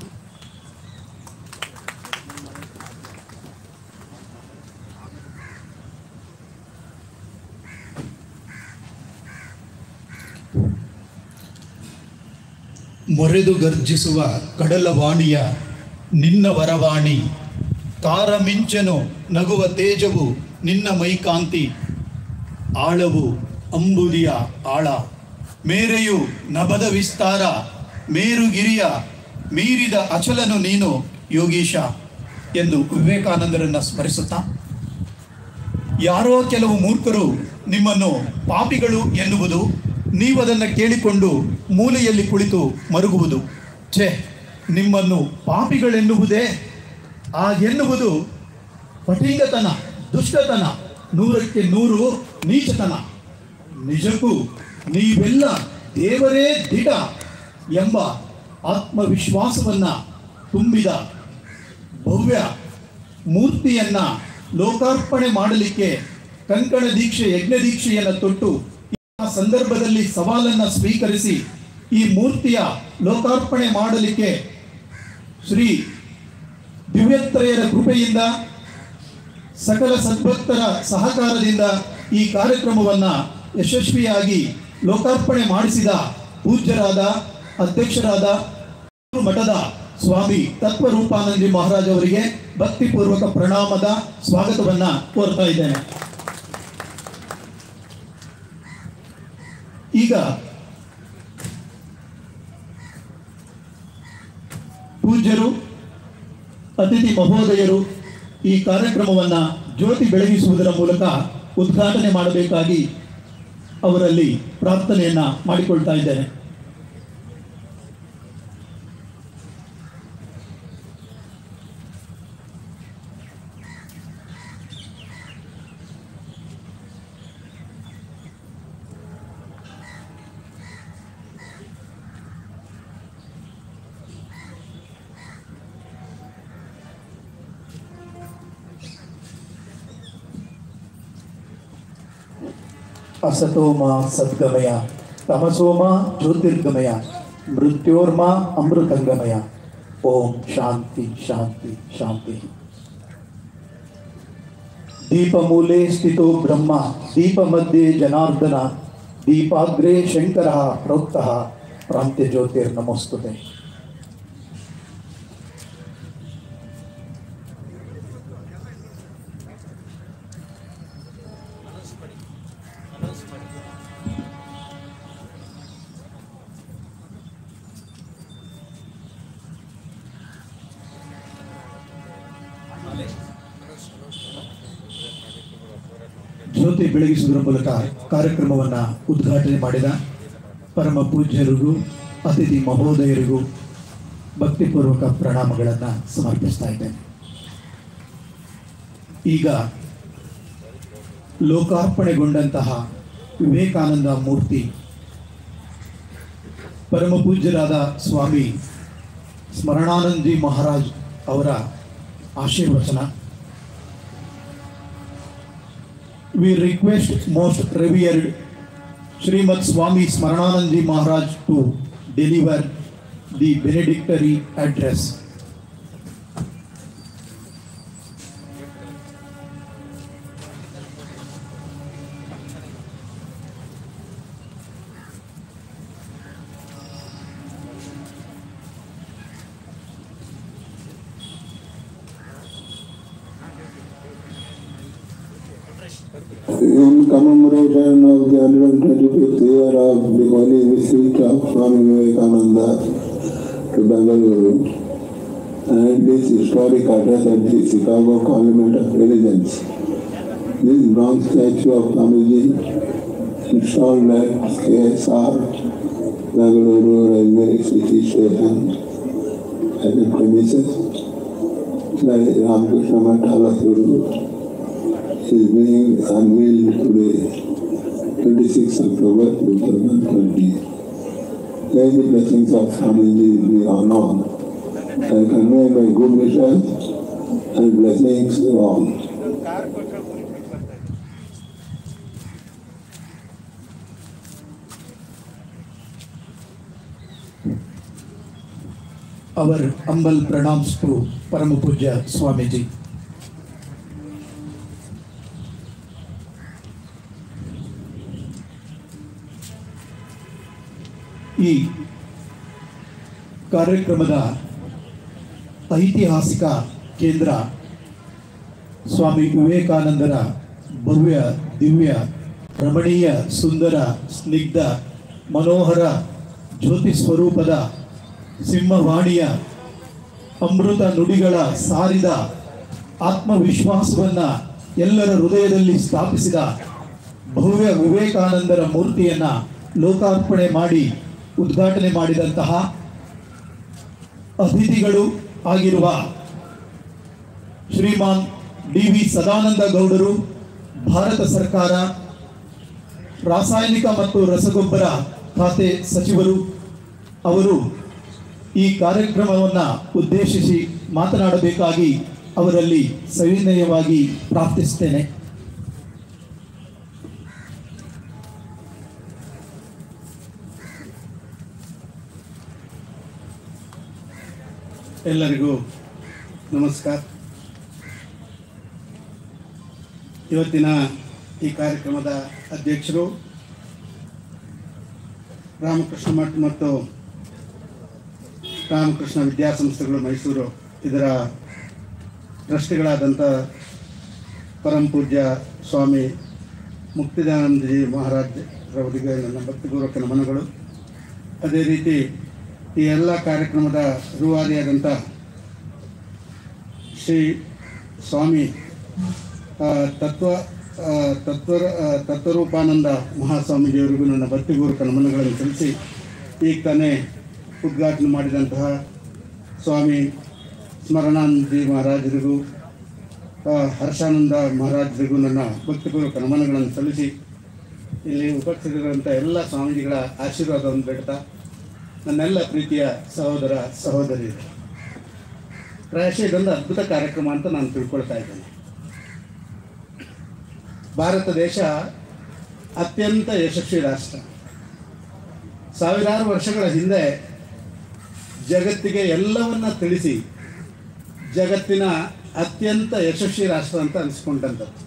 ಮೊರೆದು ಗರ್ಜಿಸುವ ಕಡಲವಾಣಿಯ ನಿನ್ನ ವರವಾಣಿ, ತಾರ ಮಿಂಚನು ನಗುವ ತೇಜವು ನಿನ್ನ ಮೈಕಾಂತಿ, ಆಳವು ಅಂಬುದಿಯ ಆಳ, ಮೇರೆಯು ನಭದ ವಿಸ್ತಾರ, ಮೇರುಗಿರಿಯ ಮೀರಿದ ಅಚಲನು ನೀನು ಯೋಗೀಶ ಎಂದು ವಿವೇಕಾನಂದರನ್ನು ಸ್ಮರಿಸುತ್ತಾ, ಯಾರೋ ಕೆಲವು ಮೂರ್ಖರು ನಿಮ್ಮನ್ನು ಪಾಪಿಗಳು ಎನ್ನುವುದು, ನೀವದನ್ನು ಕೇಳಿಕೊಂಡು ಮೂಲೆಯಲ್ಲಿ ಕುಳಿತು ಮರುಗುವುದು. ಛೇ, ನಿಮ್ಮನ್ನು ಪಾಪಿಗಳೆನ್ನುವುದೇ ಆ ಎನ್ನುವುದು ಪಠಿಂಗತನ, ದುಷ್ಟತನ, ನೂರಕ್ಕೆ ನೂರು ನೀಚತನ. ನಿಜಕ್ಕೂ ನೀವೆಲ್ಲ ದೇವರೇ ದಿಟ ಎಂಬ ಆತ್ಮವಿಶ್ವಾಸವನ್ನು ತುಂಬಿದ ಭವ್ಯ ಮೂರ್ತಿಯನ್ನು ಲೋಕಾರ್ಪಣೆ ಮಾಡಲಿಕ್ಕೆ ಕಂಕಣ ದೀಕ್ಷೆ ಯಜ್ಞ ದೀಕ್ಷೆಯನ್ನು ತೊಟ್ಟು ಆ ಸಂದರ್ಭದಲ್ಲಿ ಸವಾಲನ್ನು ಸ್ವೀಕರಿಸಿ ಈ ಮೂರ್ತಿಯ ಲೋಕಾರ್ಪಣೆ ಮಾಡಲಿಕ್ಕೆ ಶ್ರೀ ದಿವ್ಯತ್ರಯರ ಕೃಪೆಯಿಂದ ಸಕಲ ಸದ್ಭಕ್ತರ ಸಹಕಾರದಿಂದ ಈ ಕಾರ್ಯಕ್ರಮವನ್ನು ಯಶಸ್ವಿಯಾಗಿ ಲೋಕಾರ್ಪಣೆ ಮಾಡಿಸಿದ ಪೂಜ್ಯರಾದ ಅಧ್ಯಕ್ಷರಾದ ಮಠದ ಸ್ವಾಮಿ ತತ್ವರೂಪಾನಂದಿ ಮಹಾರಾಜ್ ಅವರಿಗೆ ಭಕ್ತಿಪೂರ್ವಕ ಪ್ರಣಾಮದ ಸ್ವಾಗತವನ್ನು ಕೋರ್ತಾ ಇದ್ದೇನೆ. ಈಗ ಪೂಜ್ಯರು ಅತಿಥಿ ಮಹೋದಯರು ಈ ಕಾರ್ಯಕ್ರಮವನ್ನು ಜ್ಯೋತಿ ಬೆಳಗಿಸುವುದರ ಮೂಲಕ ಉದ್ಘಾಟನೆ ಮಾಡಬೇಕಾಗಿ ಅವರಲ್ಲಿ ಪ್ರಾರ್ಥನೆಯನ್ನ ಮಾಡಿಕೊಳ್ತಾ ಇದ್ದೇನೆ. असतोम सद्गमय तमसोम ज्योतिर्गमय मृत्योर्म अमृतंगमय. ओम शांति शांति शांति. दीपमूले स्थितो ब्रह्म दीपमध्ये जनार्दन दीपाग्रे शंकरः प्रोक्तः प्रान्त्य ज्योतिर्नमोस्तुते. ಜ್ಯೋತಿ ಬೆಳಗಿಸುವುದರ ಮೂಲಕ ಕಾರ್ಯಕ್ರಮವನ್ನು ಉದ್ಘಾಟನೆ ಮಾಡಿದ ಪರಮ ಪೂಜ್ಯರಿಗೂ ಅತಿಥಿ ಮಹೋದಯರಿಗೂ ಭಕ್ತಿಪೂರ್ವಕ ಪ್ರಣಾಮಗಳನ್ನು ಸಮರ್ಪಿಸ್ತಾ ಇದ್ದೇನೆ. ಈಗ ಲೋಕಾರ್ಪಣೆಗೊಂಡಂತಹ ವಿವೇಕಾನಂದ ಮೂರ್ತಿ ಪರಮ ಪೂಜ್ಯರಾದ ಸ್ವಾಮಿ ಸ್ಮರಣಾನಂದಜಿ ಮಹಾರಾಜ್ ಅವರ ಆಶೀರ್ವಚನ. We request most revered Srimad Swami Smaranandaji Maharaj to deliver the benedictory address. In commemoration of the one hundred twenty-fifth year of the holy visit of Swami Vivekananda to Bengaluru and this historic address at the Chicago Parliament of Religions, this bronze statue of Swamiji installed at K S R, Bengaluru Railway City Station at the premises by Ramakrishna Math Halasuru is being unveiled today, twenty-sixth October twenty twenty. May the blessings of Swamiji be on all. I convey my good wishes and blessings to all. Our humble pranams to Parama Pujya Swamiji. ಈ ಕಾರ್ಯಕ್ರಮದ ಐತಿಹಾಸಿಕ ಕೇಂದ್ರ ಸ್ವಾಮಿ ವಿವೇಕಾನಂದರ ಭವ್ಯ ದಿವ್ಯ ರಮಣೀಯ ಸುಂದರ ಸ್ನಿಗ್ಧ ಮನೋಹರ ಜ್ಯೋತಿ ಸ್ವರೂಪದ ಸಿಂಹವಾಣಿಯ ಅಮೃತ ನುಡಿಗಳ ಸಾರಿದ ಆತ್ಮವಿಶ್ವಾಸವನ್ನು ಎಲ್ಲರ ಹೃದಯದಲ್ಲಿ ಸ್ಥಾಪಿಸಿದ ಭವ್ಯ ವಿವೇಕಾನಂದರ ಮೂರ್ತಿಯನ್ನು ಲೋಕಾರ್ಪಣೆ ಮಾಡಿ ಉದ್ಘಾಟನೆ ಮಾಡಿದಂತಹ ಅತಿಥಿಗಳು ಆಗಿರುವ ಶ್ರೀಮಾನ್ ಡಿ ವಿ ಸದಾನಂದ ಗೌಡರು, ಭಾರತ ಸರ್ಕಾರ ರಾಸಾಯನಿಕ ಮತ್ತು ರಸಗೊಬ್ಬರ ಖಾತೆ ಸಚಿವರು, ಅವರು ಈ ಕಾರ್ಯಕ್ರಮವನ್ನು ಉದ್ದೇಶಿಸಿ ಮಾತನಾಡಬೇಕಾಗಿ ಅವರಲ್ಲಿ ಸವಿನಯವಾಗಿ ಪ್ರಾರ್ಥಿಸುತ್ತೇನೆ. ಎಲ್ಲರಿಗೂ ನಮಸ್ಕಾರ. ಇವತ್ತಿನ ಈ ಕಾರ್ಯಕ್ರಮದ ಅಧ್ಯಕ್ಷರು ರಾಮಕೃಷ್ಣ ಮಠ ಮತ್ತು ರಾಮಕೃಷ್ಣ ವಿದ್ಯಾಸಂಸ್ಥೆಗಳು ಮೈಸೂರು ಇದರ ಟ್ರಸ್ಟಿಗಳಾದಂಥ ಪರಮ ಪೂಜ್ಯ ಸ್ವಾಮಿ ಮುಕ್ತಿದಾನಂದಜಿ ಮಹಾರಾಜರವರಿಗೆ ನನ್ನ ಭಕ್ತಿಪೂರ್ವಕ ನಮನಗಳು. ಅದೇ ರೀತಿ ಈ ಎಲ್ಲ ಕಾರ್ಯಕ್ರಮದ ರೂವಾರಿಯಾದಂಥ ಶ್ರೀ ಸ್ವಾಮಿ ತತ್ವ ತತ್ವ ತತ್ವರೂಪಾನಂದ ಮಹಾಸ್ವಾಮೀಜಿಯವರಿಗೂ ನನ್ನ ಭಕ್ತಿಪೂರ್ವಕ ನಮನಗಳನ್ನು ಸಲ್ಲಿಸಿ, ಈಗ ತಾನೇ ಉದ್ಘಾಟನೆ ಮಾಡಿದಂತಹ ಸ್ವಾಮಿ ಸ್ಮರಣಾನಂದಜಿ ಮಹಾರಾಜರಿಗೂ ಹರ್ಷಾನಂದ ಮಹಾರಾಜರಿಗೂ ನನ್ನ ಭಕ್ತಿಪೂರ್ವಕ ನಮನಗಳನ್ನು ಸಲ್ಲಿಸಿ, ಇಲ್ಲಿ ಉಪಸ್ಥಿತರಿರುವಂಥ ಎಲ್ಲ ಸ್ವಾಮೀಜಿಗಳ ಆಶೀರ್ವಾದವನ್ನು ಬೇಡ್ತಾ ನನ್ನೆಲ್ಲ ಪ್ರೀತಿಯ ಸಹೋದರ ಸಹೋದರಿಯರು, ಪ್ರಾಯಶಃ ಇದೊಂದು ಅದ್ಭುತ ಕಾರ್ಯಕ್ರಮ ಅಂತ ನಾನು ತಿಳ್ಕೊಳ್ತಾ ಇದ್ದೇನೆ. ಭಾರತ ದೇಶ ಅತ್ಯಂತ ಯಶಸ್ವಿ ರಾಷ್ಟ್ರ. ಸಾವಿರಾರು ವರ್ಷಗಳ ಹಿಂದೆ ಜಗತ್ತಿಗೆ ಎಲ್ಲವನ್ನ ತಿಳಿಸಿ ಜಗತ್ತಿನ ಅತ್ಯಂತ ಯಶಸ್ವಿ ರಾಷ್ಟ್ರ ಅಂತ ಅನಿಸ್ಕೊಂಡಂಥದ್ದು.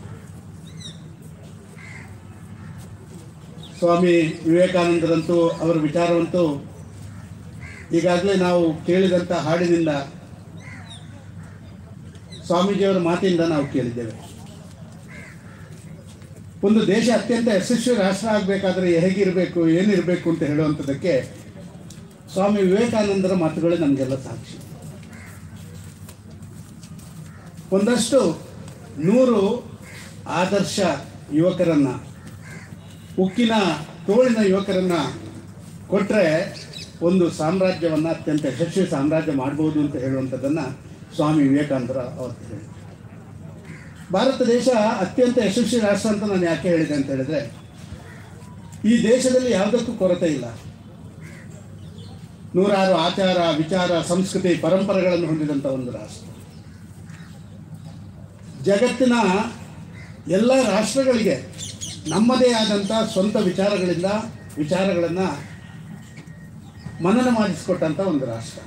ಸ್ವಾಮಿ ವಿವೇಕಾನಂದರಂತೂ ಅವರ ವಿಚಾರವಂತೂ ಈಗಾಗಲೇ ನಾವು ಕೇಳಿದಂಥ ಹಾಡಿನಿಂದ, ಸ್ವಾಮೀಜಿಯವರ ಮಾತಿನಿಂದ ನಾವು ಕೇಳಿದ್ದೇವೆ. ಒಂದು ದೇಶ ಅತ್ಯಂತ ಯಶಸ್ವಿ ರಾಷ್ಟ್ರ ಆಗಬೇಕಾದ್ರೆ ಹೇಗಿರಬೇಕು, ಏನಿರಬೇಕು ಅಂತ ಹೇಳುವಂಥದ್ದಕ್ಕೆ ಸ್ವಾಮಿ ವಿವೇಕಾನಂದರ ಮಾತುಗಳೇ ನಮಗೆಲ್ಲ ಸಾಕ್ಷಿ. ಒಂದಷ್ಟು ನೂರು ಆದರ್ಶ ಯುವಕರನ್ನು, ಉಕ್ಕಿನ ತೋಳಿನ ಯುವಕರನ್ನು ಕೊಟ್ಟರೆ ಒಂದು ಸಾಮ್ರಾಜ್ಯವನ್ನು, ಅತ್ಯಂತ ಯಶಸ್ವಿ ಸಾಮ್ರಾಜ್ಯ ಮಾಡ್ಬೋದು ಅಂತ ಹೇಳುವಂಥದ್ದನ್ನು ಸ್ವಾಮಿ ವಿವೇಕಾನಂದರ ಅವತ್ತು ಹೇಳಿದರು. ಭಾರತ ದೇಶ ಅತ್ಯಂತ ಯಶಸ್ವಿ ರಾಷ್ಟ್ರ ಅಂತ ನಾನು ಯಾಕೆ ಹೇಳಿದೆ ಅಂತ ಹೇಳಿದ್ರೆ, ಈ ದೇಶದಲ್ಲಿ ಯಾವುದಕ್ಕೂ ಕೊರತೆ ಇಲ್ಲ. ನೂರಾರು ಆಚಾರ, ವಿಚಾರ, ಸಂಸ್ಕೃತಿ, ಪರಂಪರೆಗಳನ್ನು ಹೊಂದಿದಂಥ ಒಂದು ರಾಷ್ಟ್ರ. ಜಗತ್ತಿನ ಎಲ್ಲ ರಾಷ್ಟ್ರಗಳಿಗೆ ನಮ್ಮದೇ ಆದಂಥ ಸ್ವಂತ ವಿಚಾರಗಳಿಂದ ವಿಚಾರಗಳನ್ನು ಮನನ ಮಾಡಿಸಿಕೊಟ್ಟಂಥ ಒಂದು ರಾಷ್ಟ್ರ.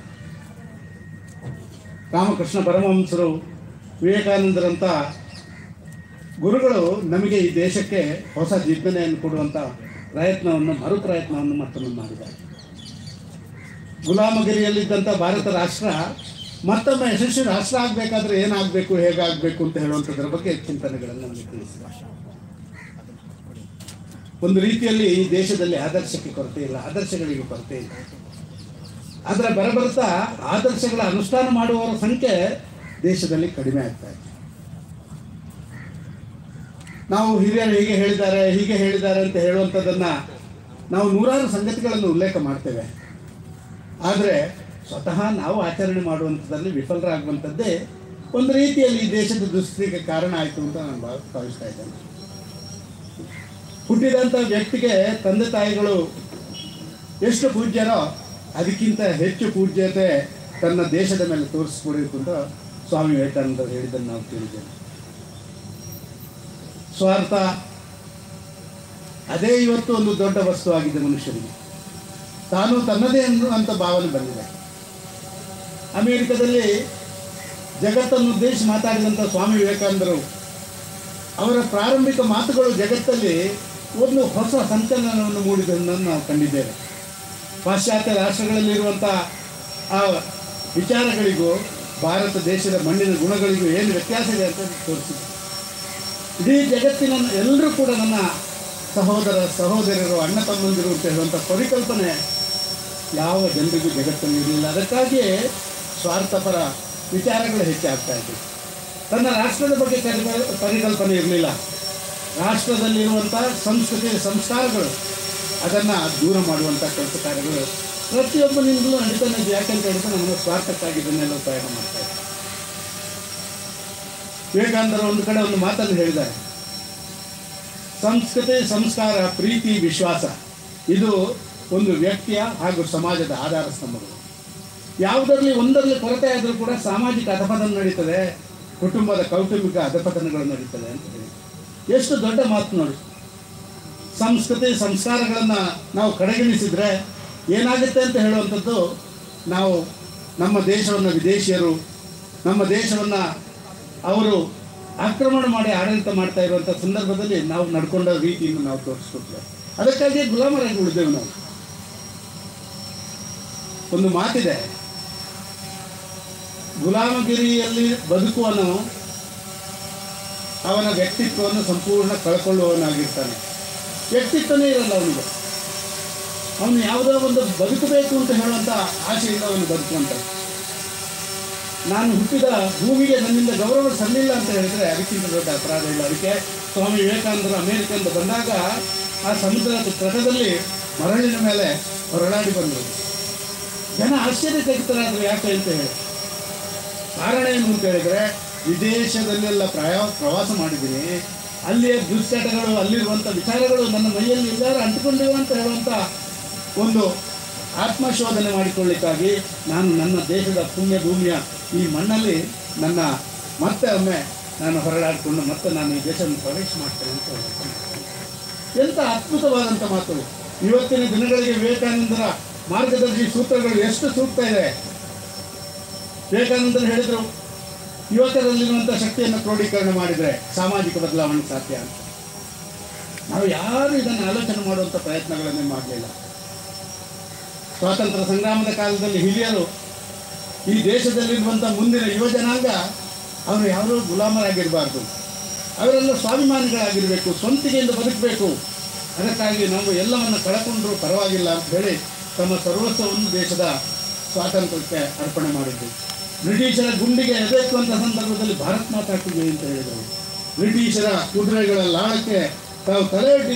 ರಾಮಕೃಷ್ಣ ಪರಮಹಂಸರು, ವಿವೇಕಾನಂದರಂಥ ಗುರುಗಳು ನಮಗೆ ಈ ದೇಶಕ್ಕೆ ಹೊಸ ಜಿಜ್ಞಾನೆಯನ್ನು ಕೊಡುವಂಥ ಪ್ರಯತ್ನವನ್ನು, ಮರು ಪ್ರಯತ್ನವನ್ನು ಮತ್ತೊಮ್ಮೆ ಮಾಡಿದ್ದಾರೆ. ಗುಲಾಮಗಿರಿಯಲ್ಲಿದ್ದಂಥ ಭಾರತ ರಾಷ್ಟ್ರ ಮತ್ತೊಮ್ಮೆ ಯಶಸ್ವಿ ರಾಷ್ಟ್ರ ಆಗಬೇಕಾದ್ರೆ ಏನಾಗಬೇಕು, ಹೇಗಾಗಬೇಕು ಅಂತ ಹೇಳುವಂಥದ್ರ ಬಗ್ಗೆ ಚಿಂತನೆಗಳನ್ನು ನಮಗೆ ತಿಳಿಸಿದ್ದಾರೆ. ಒಂದು ರೀತಿಯಲ್ಲಿ ಈ ದೇಶದಲ್ಲಿ ಆದರ್ಶಕ್ಕೆ ಕೊರತೆ ಇಲ್ಲ, ಆದರ್ಶಗಳಿಗೆ ಕೊರತೆ ಇಲ್ಲ. ಆದರೆ ಬರಬರ್ತಾ ಆದರ್ಶಗಳ ಅನುಷ್ಠಾನ ಮಾಡುವವರ ಸಂಖ್ಯೆ ದೇಶದಲ್ಲಿ ಕಡಿಮೆ ಆಗ್ತಾ ಇದೆ. ನಾವು ಹಿರಿಯರು ಹೀಗೆ ಹೇಳಿದ್ದಾರೆ ಹೀಗೆ ಹೇಳಿದ್ದಾರೆ ಅಂತ ಹೇಳುವಂಥದ್ದನ್ನು ನಾವು ನೂರಾರು ಸಂಗತಿಗಳನ್ನು ಉಲ್ಲೇಖ ಮಾಡ್ತೇವೆ. ಆದರೆ ಸ್ವತಃ ನಾವು ಆಚರಣೆ ಮಾಡುವಂಥದ್ದಲ್ಲಿ ವಿಫಲರಾಗುವಂಥದ್ದೇ ಒಂದು ರೀತಿಯಲ್ಲಿ ಈ ದೇಶದ ದುಸ್ಥಿತಿಗೆ ಕಾರಣ ಆಯಿತು ಅಂತ ನಾನು ಭಾವ ಭಾವಿಸ್ತಾ ಇದ್ದೇನೆ. ಹುಟ್ಟಿದಂಥ ವ್ಯಕ್ತಿಗೆ ತಂದೆ ತಾಯಿಗಳು ಎಷ್ಟು ಪೂಜ್ಯರೋ ಅದಕ್ಕಿಂತ ಹೆಚ್ಚು ಪೂಜ್ಯತೆ ತನ್ನ ದೇಶದ ಮೇಲೆ ತೋರಿಸ್ಕೊಡಬೇಕು ಅಂತ ಸ್ವಾಮಿ ವಿವೇಕಾನಂದರು ಹೇಳಿದ್ದನ್ನು ನಾವು ಕೇಳಿದ್ದೇವೆ. ಸ್ವಾರ್ಥ ಅದೇ ಇವತ್ತು ಒಂದು ದೊಡ್ಡ ವಸ್ತು ಆಗಿದೆ ಮನುಷ್ಯನಿಗೆ. ತಾನು ತನ್ನದೇ ಅನ್ನುವಂಥ ಭಾವನೆ ಬಂದಿದೆ. ಅಮೇರಿಕದಲ್ಲಿ ಜಗತ್ತನ್ನು ಉದ್ದೇಶಿಸಿ ಮಾತಾಡಿದಂಥ ಸ್ವಾಮಿ ವಿವೇಕಾನಂದರು ಅವರ ಪ್ರಾರಂಭಿಕ ಮಾತುಗಳು ಜಗತ್ತಲ್ಲಿ ಒಂದು ಹೊಸ ಸಂಚಲನವನ್ನು ಮೂಡಿದ್ದನ್ನು ನಾವು ಕಂಡಿದ್ದೇವೆ. ಪಾಶ್ಚಾತ್ಯ ರಾಷ್ಟ್ರಗಳಲ್ಲಿರುವಂಥ ಆ ವಿಚಾರಗಳಿಗೂ ಭಾರತ ದೇಶದ ಮಣ್ಣಿನ ಗುಣಗಳಿಗೂ ಏನು ವ್ಯತ್ಯಾಸ ಇದೆ ಅಂತ ತೋರಿಸಿದೆ. ಇಡೀ ಜಗತ್ತಿನ ಎಲ್ಲರೂ ಕೂಡ ನನ್ನ ಸಹೋದರ ಸಹೋದರರು ಅಣ್ಣ ತಮ್ಮಂದಿರು ಅಂತ ಹೇಳುವಂಥ ಪರಿಕಲ್ಪನೆ ಯಾವ ಜನರಿಗೂ ಜಗತ್ತಲ್ಲಿ ಇರಲಿಲ್ಲ. ಅದಕ್ಕಾಗಿಯೇ ಸ್ವಾರ್ಥಪರ ವಿಚಾರಗಳು ಹೆಚ್ಚಾಗ್ತಾ ಇದ್ದವು. ತನ್ನ ರಾಷ್ಟ್ರದ ಬಗ್ಗೆ ಪರಿಕಲ್ಪನೆ ಇರಲಿಲ್ಲ. ರಾಷ್ಟ್ರದಲ್ಲಿರುವಂಥ ಸಂಸ್ಕೃತಿ ಸಂಸ್ಕಾರಗಳು ಅದನ್ನು ದೂರ ಮಾಡುವಂಥ ಕೆಲಸ ಕಾರ್ಯಗಳು ಪ್ರತಿಯೊಬ್ಬನಿಂದಲೂ ನಡೀತಾನೆ. ಯಾಕೆಂತ ಹೇಳಿದ್ರೆ ನಮ್ಮ ಸ್ವಾರ್ಥಕ್ಕಾಗಿ ಇದನ್ನೆಲ್ಲ ಉಪಯೋಗ ಮಾಡ್ತಾ ಇದ್ದಾರೆ. ವಿವೇಕಾನಂದರು ಒಂದು ಕಡೆ ಒಂದು ಮಾತನ್ನು ಹೇಳಿದ್ದಾರೆ, ಸಂಸ್ಕೃತಿ ಸಂಸ್ಕಾರ ಪ್ರೀತಿ ವಿಶ್ವಾಸ ಇದು ಒಂದು ವ್ಯಕ್ತಿಯ ಹಾಗೂ ಸಮಾಜದ ಆಧಾರ ಸ್ತಂಭಗಳು. ಯಾವುದರಲ್ಲಿ ಒಂದರಲ್ಲಿ ಕೊರತೆ ಆದರೂ ಕೂಡ ಸಾಮಾಜಿಕ ಅಧಪತನ ನಡೀತದೆ, ಕುಟುಂಬದ ಕೌಟುಂಬಿಕ ಅಧಪತನಗಳು ನಡೀತದೆ ಅಂತ ಹೇಳಿ ಎಷ್ಟು ದೊಡ್ಡ ಮಾತು ನೋಡಿ. ಸಂಸ್ಕೃತಿ ಸಂಸ್ಕಾರಗಳನ್ನು ನಾವು ಕಡೆಗಣಿಸಿದರೆ ಏನಾಗುತ್ತೆ ಅಂತ ಹೇಳುವಂಥದ್ದು, ನಾವು ನಮ್ಮ ದೇಶವನ್ನು ವಿದೇಶಿಯರು ನಮ್ಮ ದೇಶವನ್ನು ಅವರು ಆಕ್ರಮಣ ಮಾಡಿ ಆಡಳಿತ ಮಾಡ್ತಾ ಇರುವಂಥ ಸಂದರ್ಭದಲ್ಲಿ ನಾವು ನಡ್ಕೊಂಡ ರೀತಿಯನ್ನು ನಾವು ತೋರಿಸ್ಕೊಡ್ತೇವೆ. ಅದಕ್ಕಾಗಿ ಗುಲಾಮರಾಗಿ ಉಳಿದೆವು ನಾವು. ಒಂದು ಮಾತಿದೆ, ಗುಲಾಮಗಿರಿಯಲ್ಲಿ ಬದುಕುವನು ಅವನ ವ್ಯಕ್ತಿತ್ವವನ್ನು ಸಂಪೂರ್ಣ ಕಳ್ಕೊಳ್ಳುವವನಾಗಿರ್ತಾನೆ. ವ್ಯಕ್ತಿತ್ವನೇ ಇರಲ್ಲ ಅವನಿಗೆ. ಅವನು ಯಾವುದೋ ಒಂದು ಬದುಕಬೇಕು ಅಂತ ಹೇಳುವಂಥ ಆಶೆಯಿಂದ ಅವನು ಬದುಕುವಂಥ. ನಾನು ಹುಟ್ಟಿದ ಭೂಮಿಗೆ ನನ್ನಿಂದ ಗೌರವ ಸಲ್ಲಿಲ್ಲ ಅಂತ ಹೇಳಿದರೆ ಅದಕ್ಕಿಂತ ದೊಡ್ಡ ಅಪರಾಧ ಇಲ್ಲ. ಅದಕ್ಕೆ ಸ್ವಾಮಿ ವಿವೇಕಾನಂದರು ಅಮೇರಿಕದಿಂದ ಬಂದಾಗ ಆ ಸಮುದ್ರದ ತಟದಲ್ಲಿ ಮರಳಿನ ಮೇಲೆ ಹೊರಳಾಡಿ ಬಂದರು. ಜನ ಆಶ್ಚರ್ಯಚಕಿತರಾದರು. ಯಾಕೆ ಅಂತ ಹೇಳಿ ಕಾರಣ ಏನು ಅಂತ ಹೇಳಿದರೆ, ವಿದೇಶದಲ್ಲೆಲ್ಲ ಪ್ರಯಾ ಪ್ರವಾಸ ಮಾಡಿದ್ದೀನಿ, ಅಲ್ಲಿಯ ದುಶ್ಚಟಗಳು ಅಲ್ಲಿರುವಂಥ ವಿಚಾರಗಳು ನನ್ನ ಮೈಯಲ್ಲಿ ಎಲ್ಲರೂ ಅಂಟಿಕೊಂಡಿವೆ ಅಂತ ಹೇಳುವಂಥ ಒಂದು ಆತ್ಮಶೋಧನೆ ಮಾಡಿಕೊಳ್ಳಿಕ್ಕಾಗಿ ನಾನು ನನ್ನ ದೇಶದ ಪುಣ್ಯ ಭೂಮಿಯ ಈ ಮಣ್ಣಲ್ಲಿ ನನ್ನ ಮತ್ತೆ ಒಮ್ಮೆ ನಾನು ಹೊರಡಾಡಿಕೊಂಡು ಮತ್ತೆ ನಾನು ಈ ದೇಶವನ್ನು ಪ್ರವೇಶ ಮಾಡ್ತೇನೆ ಅಂತ ಹೇಳ್ತೇನೆ. ಎಂಥ ಅದ್ಭುತವಾದಂಥ ಮಾತು. ಇವತ್ತಿನ ದಿನಗಳಿಗೆ ವಿವೇಕಾನಂದರ ಮಾರ್ಗದರ್ಶಿ ಸೂತ್ರಗಳು ಎಷ್ಟು ಸೂಕ್ತ ಇದೆ. ವಿವೇಕಾನಂದರು ಹೇಳಿದರು, ಯುವಕರಲ್ಲಿರುವಂಥ ಶಕ್ತಿಯನ್ನು ಕ್ರೋಢೀಕರಣ ಮಾಡಿದರೆ ಸಾಮಾಜಿಕ ಬದಲಾವಣೆ ಸಾಧ್ಯ ಅಂತ. ನಾವು ಯಾರು ಇದನ್ನು ಆಲೋಚನೆ ಮಾಡುವಂಥ ಪ್ರಯತ್ನಗಳನ್ನೇ ಮಾಡಲಿಲ್ಲ. ಸ್ವಾತಂತ್ರ್ಯ ಸಂಗ್ರಾಮದ ಕಾಲದಲ್ಲಿ ಹಿರಿಯರು ಈ ದೇಶದಲ್ಲಿರುವಂಥ ಮುಂದಿನ ಯುವ ಜನಾಂಗ ಅವರು ಯಾರೂ ಗುಲಾಮರಾಗಿರಬಾರ್ದು, ಅವರೆಲ್ಲ ಸ್ವಾಭಿಮಾನಿಗಳಾಗಿರಬೇಕು, ಸ್ವಂತಿಕೆಯಿಂದ ಬದುಕಬೇಕು. ಅದಕ್ಕಾಗಿ ನಾವು ಎಲ್ಲವನ್ನು ಕಳಕೊಂಡ್ರೂ ಪರವಾಗಿಲ್ಲ ಅಂತ ಹೇಳಿ ತಮ್ಮ ಸರ್ವಸ್ವವನ್ನು ದೇಶದ ಸ್ವಾತಂತ್ರ್ಯಕ್ಕೆ ಅರ್ಪಣೆ ಮಾಡಿದ್ದು. ಬ್ರಿಟಿಷರ ಗುಂಡಿಗೆ ಎದೆತ್ತುವಂಥ ಸಂದರ್ಭದಲ್ಲಿ ಭಾರತ್ ಮಾತಾ ಕಿ ಜೈ ಅಂತ ಹೇಳಿದರು. ಬ್ರಿಟಿಷರ ಕುದುರೆಗಳ ಲಾಳಕ್ಕೆ ತಾವು ತಲೆ